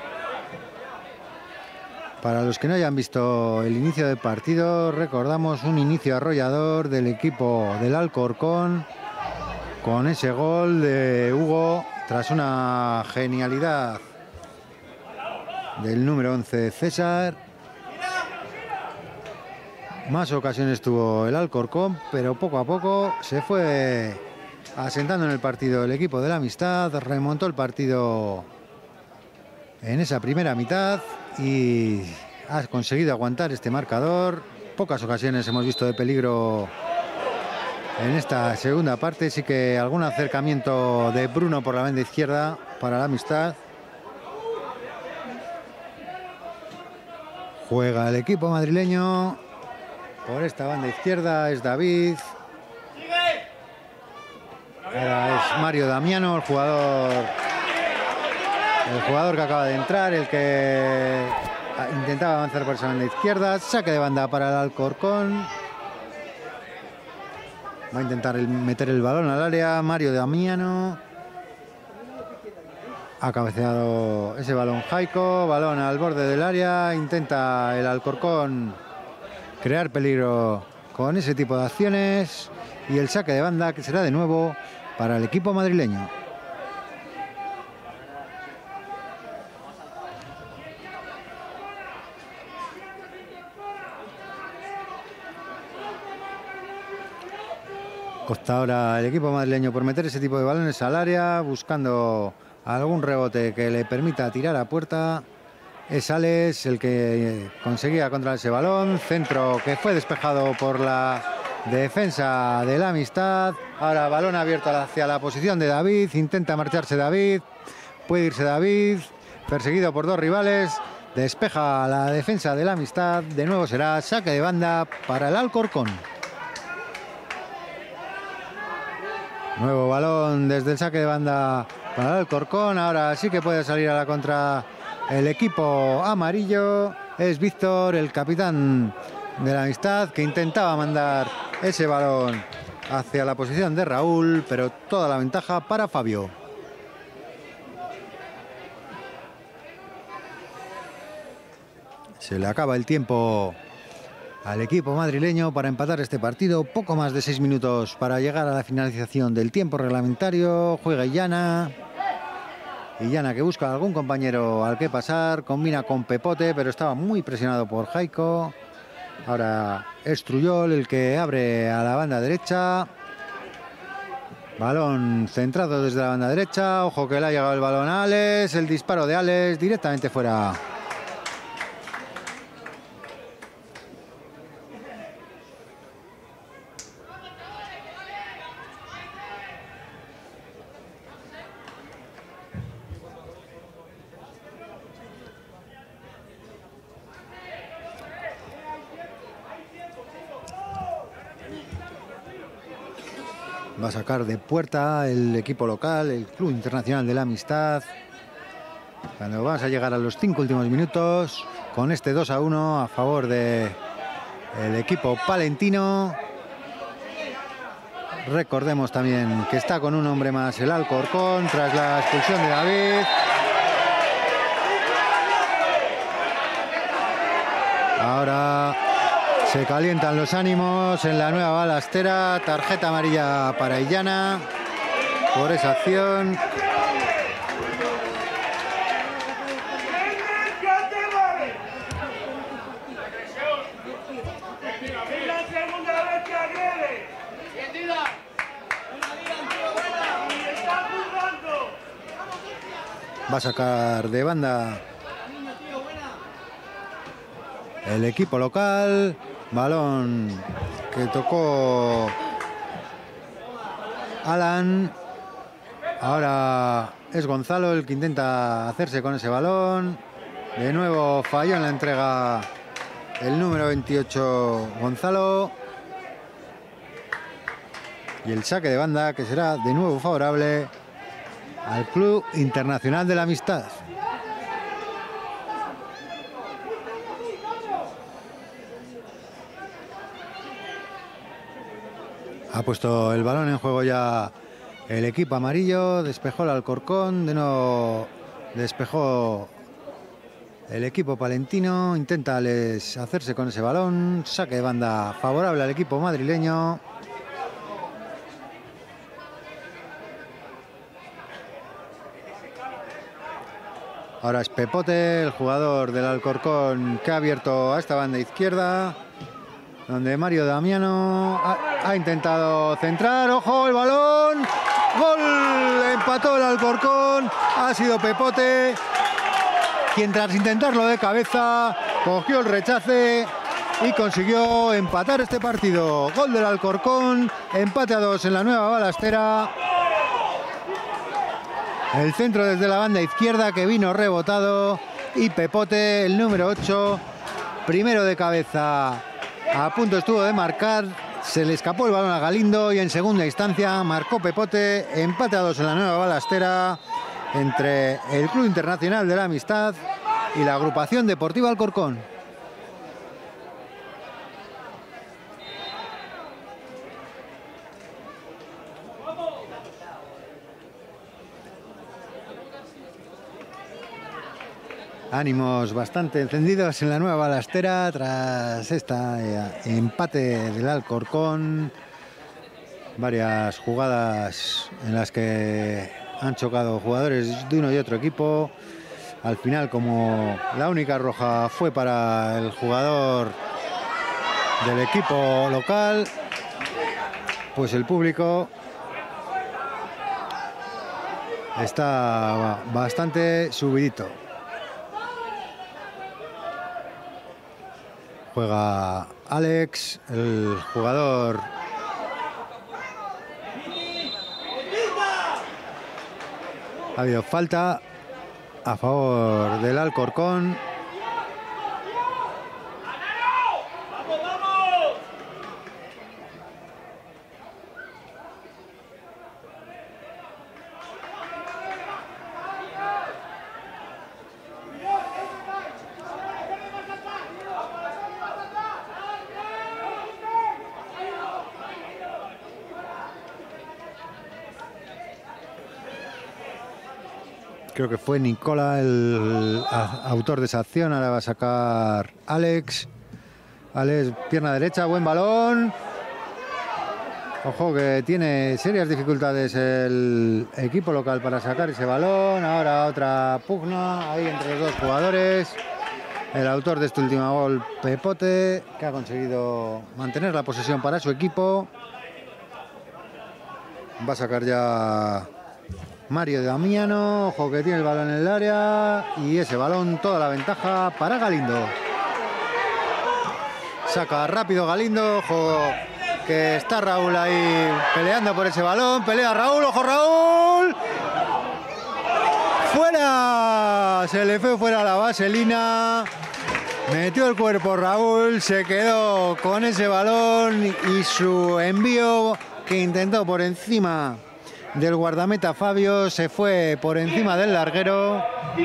Para los que no hayan visto el inicio del partido, recordamos un inicio arrollador del equipo del Alcorcón, con ese gol de Hugo tras una genialidad del número once, César. Más ocasiones tuvo el Alcorcón, pero poco a poco se fue asentando en el partido el equipo de la Amistad. Remontó el partido en esa primera mitad y ha conseguido aguantar este marcador. Pocas ocasiones hemos visto de peligro en esta segunda parte. Sí que algún acercamiento de Bruno por la banda izquierda para la Amistad. Juega el equipo madrileño por esta banda izquierda, es David. Ahora es Mario Damiano, el jugador el jugador que acaba de entrar, el que intentaba avanzar por esa banda izquierda. Saque de banda para el Alcorcón. Va a intentar el, meter el balón al área Mario Damiano. Ha cabeceado ese balón Jaiko, balón al borde del área. Intenta el Alcorcón crear peligro con ese tipo de acciones. Y el saque de banda que será de nuevo para el equipo madrileño. Opta ahora el equipo madrileño por meter ese tipo de balones al área, buscando algún rebote que le permita tirar a puerta. Es Alex el que conseguía controlar ese balón. Centro que fue despejado por la defensa de la Amistad. Ahora balón abierto hacia la posición de David. Intenta marcharse David. Puede irse David. Perseguido por dos rivales. Despeja la defensa de la Amistad. De nuevo será saque de banda para el Alcorcón. Nuevo balón desde el saque de banda para el Alcorcón. Ahora sí que puede salir a la contra el equipo amarillo. Es Víctor, el capitán de la Amistad, que intentaba mandar ese balón hacia la posición de Raúl, pero toda la ventaja para Fabio. Se le acaba el tiempo al equipo madrileño para empatar este partido. Poco más de seis minutos para llegar a la finalización del tiempo reglamentario. Juega Illana. Illana que busca a algún compañero al que pasar. Combina con Pepote, pero estaba muy presionado por Jaiko. Ahora es Trujol el que abre a la banda derecha. Balón centrado desde la banda derecha. Ojo que le ha llegado el balón a Alex. El disparo de Alex directamente fuera. Va a sacar de puerta el equipo local, el Club Internacional de la Amistad. Cuando vamos a llegar a los cinco últimos minutos, con este dos a uno a favor del equipo palentino. Recordemos también que está con un hombre más el Alcorcón tras la expulsión de David. Ahora se calientan los ánimos en la nueva balastera. Tarjeta amarilla para Illana por esa acción. Va a sacar de banda el equipo local. Balón que tocó Alan. Ahora es Gonzalo el que intenta hacerse con ese balón. De nuevo falló en la entrega el número veintiocho, Gonzalo. Y el saque de banda que será de nuevo favorable al Club Internacional de la Amistad. Ha puesto el balón en juego ya el equipo amarillo. Despejó el Alcorcón. De nuevo despejó el equipo palentino. Intenta hacerse con ese balón. Saque de banda favorable al equipo madrileño. Ahora es Pepote, el jugador del Alcorcón, que ha abierto a esta banda izquierda, donde Mario Damiano ha, ha intentado centrar. ¡Ojo, el balón! ¡Gol! Empató el Alcorcón. Ha sido Pepote quien, tras intentarlo de cabeza, cogió el rechace y consiguió empatar este partido. Gol del Alcorcón, empate a dos en la nueva balastera. El centro desde la banda izquierda que vino rebotado. Y Pepote, el número ocho, primero de cabeza. A punto estuvo de marcar. Se le escapó el balón a Galindo y en segunda instancia marcó Pepote. Empate a dos en la nueva balastera entre el Club Internacional de la Amistad y la Agrupación Deportiva Alcorcón. Ánimos bastante encendidos en la nueva balastera tras este empate del Alcorcón. Varias jugadas en las que han chocado jugadores de uno y otro equipo. Al final, como la única roja fue para el jugador del equipo local, pues el público está bastante subidito. Juega Alex, el jugador ha habido falta a favor del Alcorcón. Creo que fue Nicola el autor de esa acción. Ahora va a sacar Alex. Alex, pierna derecha, buen balón. Ojo que tiene serias dificultades el equipo local para sacar ese balón. Ahora otra pugna ahí entre los dos jugadores. El autor de este último gol, Pepote, que ha conseguido mantener la posesión para su equipo. Va a sacar ya Mario Damiano, ojo que tiene el balón en el área y ese balón, toda la ventaja para Galindo. Saca rápido Galindo, ojo que está Raúl ahí peleando por ese balón, pelea Raúl, ojo Raúl. ¡Fuera! Se le fue fuera la vaselina. Metió el cuerpo Raúl, se quedó con ese balón y su envío que intentó por encima del guardameta Fabio, se fue por encima del larguero.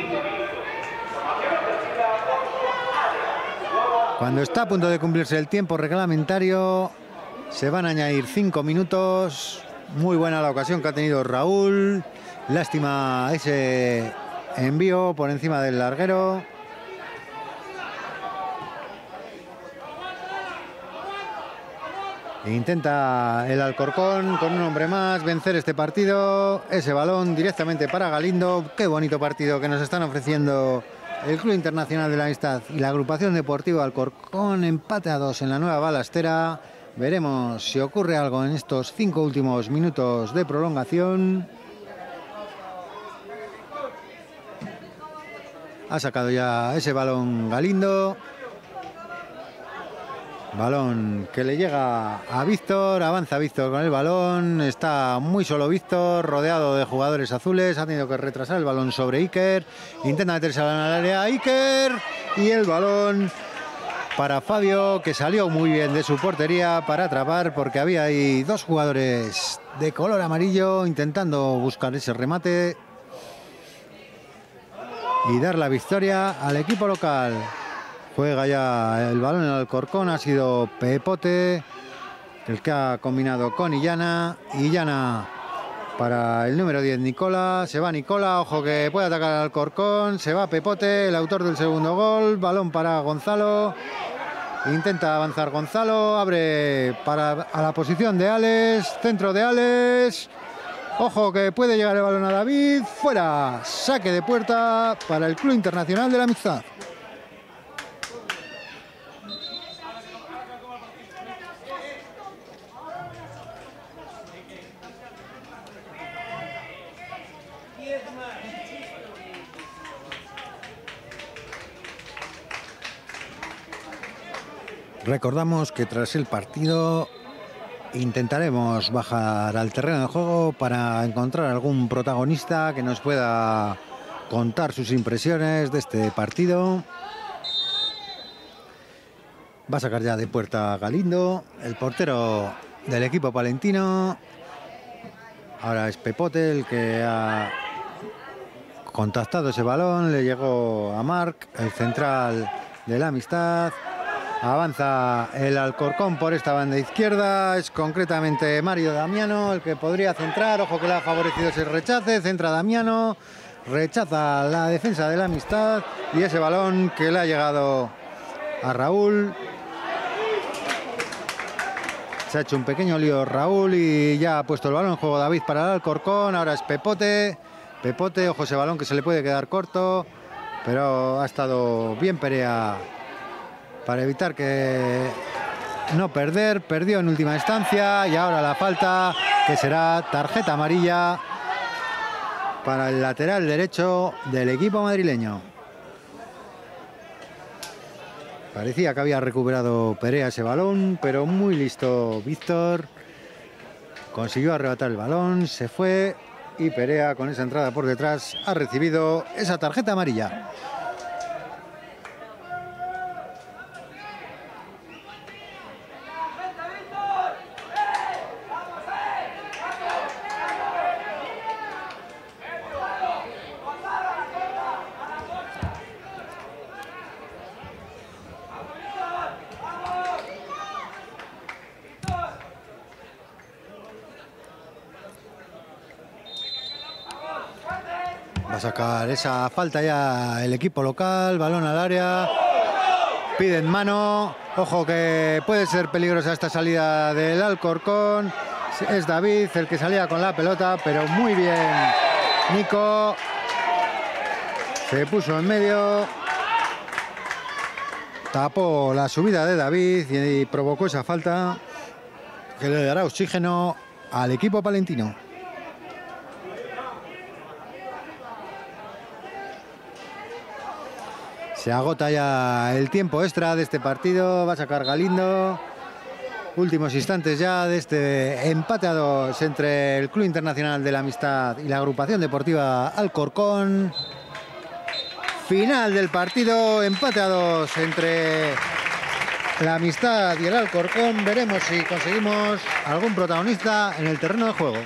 Cuando está a punto de cumplirse el tiempo reglamentario, se van a añadir cinco minutos. Muy buena la ocasión que ha tenido Raúl. Lástima ese envío por encima del larguero. Intenta el Alcorcón con un hombre más vencer este partido. Ese balón directamente para Galindo. Qué bonito partido que nos están ofreciendo el Club Internacional de la Amistad y la Agrupación Deportiva Alcorcón. Empate a dos en la Nueva Balastera. Veremos si ocurre algo en estos cinco últimos minutos de prolongación. Ha sacado ya ese balón Galindo. Balón que le llega a Víctor, avanza Víctor con el balón, está muy solo Víctor, rodeado de jugadores azules, ha tenido que retrasar el balón sobre Iker, intenta meterse al área Iker y el balón para Fabio, que salió muy bien de su portería para atrapar, porque había ahí dos jugadores de color amarillo intentando buscar ese remate y dar la victoria al equipo local. Juega ya el balón en el Alcorcón, ha sido Pepote el que ha combinado con Illana. Illana para el número diez, Nicola. Se va Nicola, ojo que puede atacar al Alcorcón. Se va Pepote, el autor del segundo gol. Balón para Gonzalo. Intenta avanzar Gonzalo, abre para a la posición de Alex. Centro de Alex. Ojo que puede llegar el balón a David. Fuera, saque de puerta para el Club Internacional de la Amistad. Recordamos que tras el partido intentaremos bajar al terreno de juego para encontrar algún protagonista que nos pueda contar sus impresiones de este partido. Va a sacar ya de puerta Galindo, el portero del equipo palentino. Ahora es Pepote el que ha contactado ese balón, le llegó a Marc, el central de la Amistad. Avanza el Alcorcón por esta banda izquierda, es concretamente Mario Damiano el que podría centrar, ojo que le ha favorecido ese rechace, centra Damiano, rechaza la defensa de la Amistad y ese balón que le ha llegado a Raúl. Se ha hecho un pequeño lío Raúl y ya ha puesto el balón en juego David para el Alcorcón, ahora es Pepote, Pepote, ojo ese balón que se le puede quedar corto, pero ha estado bien Perea para evitar que no perder, perdió en última instancia y ahora la falta que será tarjeta amarilla para el lateral derecho del equipo madrileño. Parecía que había recuperado Perea ese balón, pero muy listo Víctor. Consiguió arrebatar el balón, se fue y Perea con esa entrada por detrás ha recibido esa tarjeta amarilla. Va a sacar esa falta ya el equipo local, balón al área, piden mano, ojo que puede ser peligrosa esta salida del Alcorcón, es David el que salía con la pelota, pero muy bien Nico, se puso en medio, tapó la subida de David y provocó esa falta que le dará oxígeno al equipo palentino. Se agota ya el tiempo extra de este partido, va a sacar Galindo. Últimos instantes ya de este empate a dos entre el Club Internacional de la Amistad y la Agrupación Deportiva Alcorcón. Final del partido, empate a dos entre la Amistad y el Alcorcón. Veremos si conseguimos algún protagonista en el terreno de juego.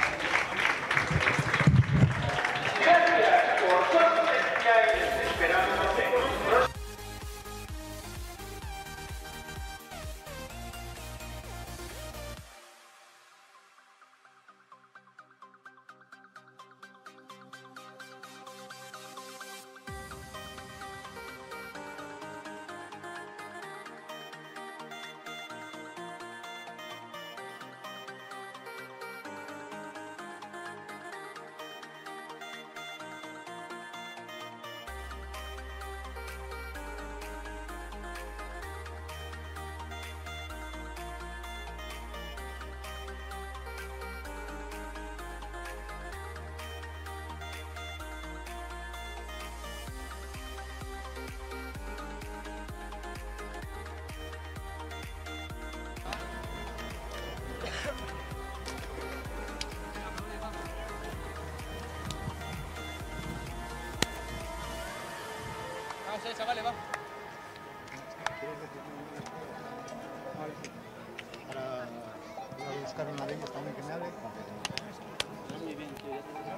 Chavales, va. Ahora voy a buscar una de ellas también que me hable. Muy bien, tío.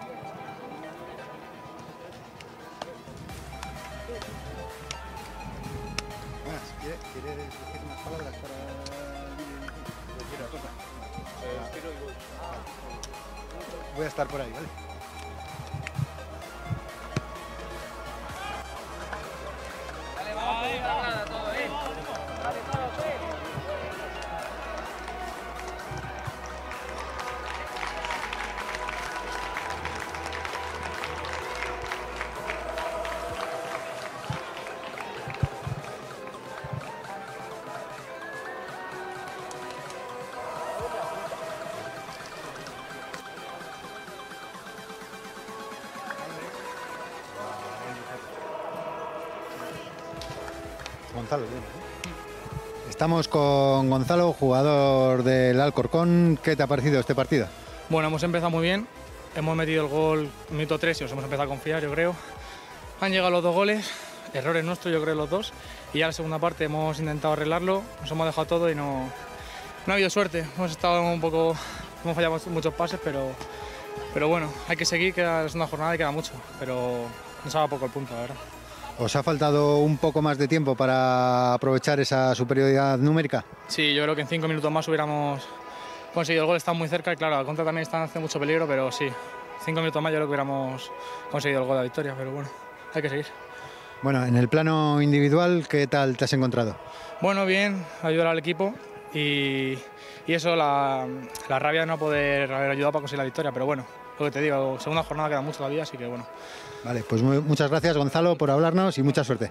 Bueno, si quiere, quiere decir unas palabras para el quiero, toca. Voy a estar por ahí, ¿vale? Gonzalo, bien, ¿eh? Estamos con Gonzalo, jugador del Alcorcón. ¿Qué te ha parecido este partido? Bueno, hemos empezado muy bien. Hemos metido el gol minuto tres y nos hemos empezado a confiar, yo creo. Han llegado los dos goles, errores nuestros, yo creo, los dos. Y ya en la segunda parte hemos intentado arreglarlo, nos hemos dejado todo y no, no ha habido suerte. Hemos estado un poco, hemos fallado muchos pases, pero, pero bueno, hay que seguir, queda la segunda jornada y queda mucho. Pero nos ha dado poco el punto, la verdad. ¿Os ha faltado un poco más de tiempo para aprovechar esa superioridad numérica? Sí, yo creo que en cinco minutos más hubiéramos conseguido el gol, está muy cerca y claro, la contra también está haciendo mucho peligro, pero sí, cinco minutos más yo creo que hubiéramos conseguido el gol de la victoria, pero bueno, hay que seguir. Bueno, en el plano individual, ¿qué tal te has encontrado? Bueno, bien, ayudar al equipo y, y eso, la, la rabia de no poder haber ayudado para conseguir la victoria, pero bueno, lo que te digo, segunda jornada queda mucho todavía, así que bueno. Vale, pues muy, muchas gracias Gonzalo por hablarnos y mucha suerte.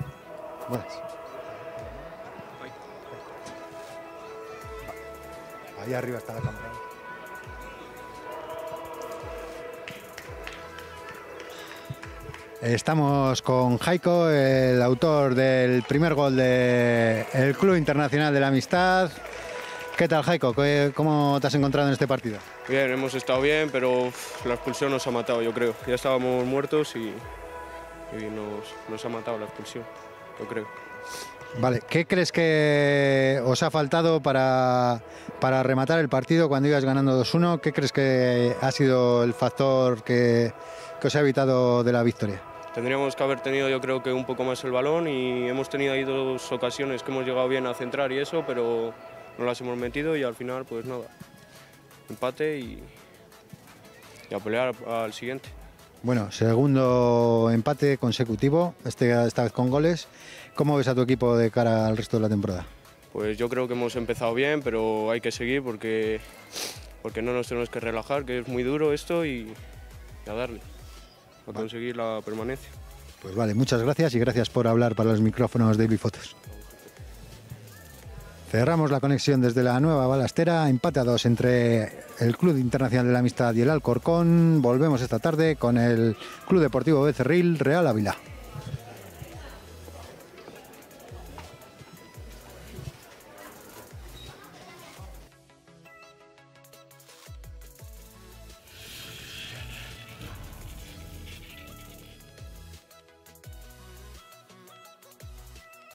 Buenas. Ahí arriba está la cámara. Estamos con Jaiko, el autor del primer gol del Club Internacional de la Amistad. ¿Qué tal, Jaiko? ¿Cómo te has encontrado en este partido? Bien, hemos estado bien, pero uf, la expulsión nos ha matado, yo creo. Ya estábamos muertos y, y nos, nos ha matado la expulsión, yo creo. Vale, ¿qué crees que os ha faltado para, para rematar el partido cuando ibas ganando dos uno? ¿Qué crees que ha sido el factor que, que os ha evitado de la victoria? Tendríamos que haber tenido, yo creo que un poco más el balón, y hemos tenido ahí dos ocasiones que hemos llegado bien a centrar y eso, pero no las hemos metido y al final, pues nada, empate y, y a pelear al siguiente. Bueno, segundo empate consecutivo, este, esta vez con goles. ¿Cómo ves a tu equipo de cara al resto de la temporada? Pues yo creo que hemos empezado bien, pero hay que seguir porque, porque no nos tenemos que relajar, que es muy duro esto, y, y a darle, a conseguir la permanencia. Pues vale, muchas gracias y gracias por hablar para los micrófonos de Ibifotos. Cerramos la conexión desde la nueva balastera, empate a dos entre el Club Internacional de la Amistad y el Alcorcón. Volvemos esta tarde con el Club Deportivo Becerril Real Ávila.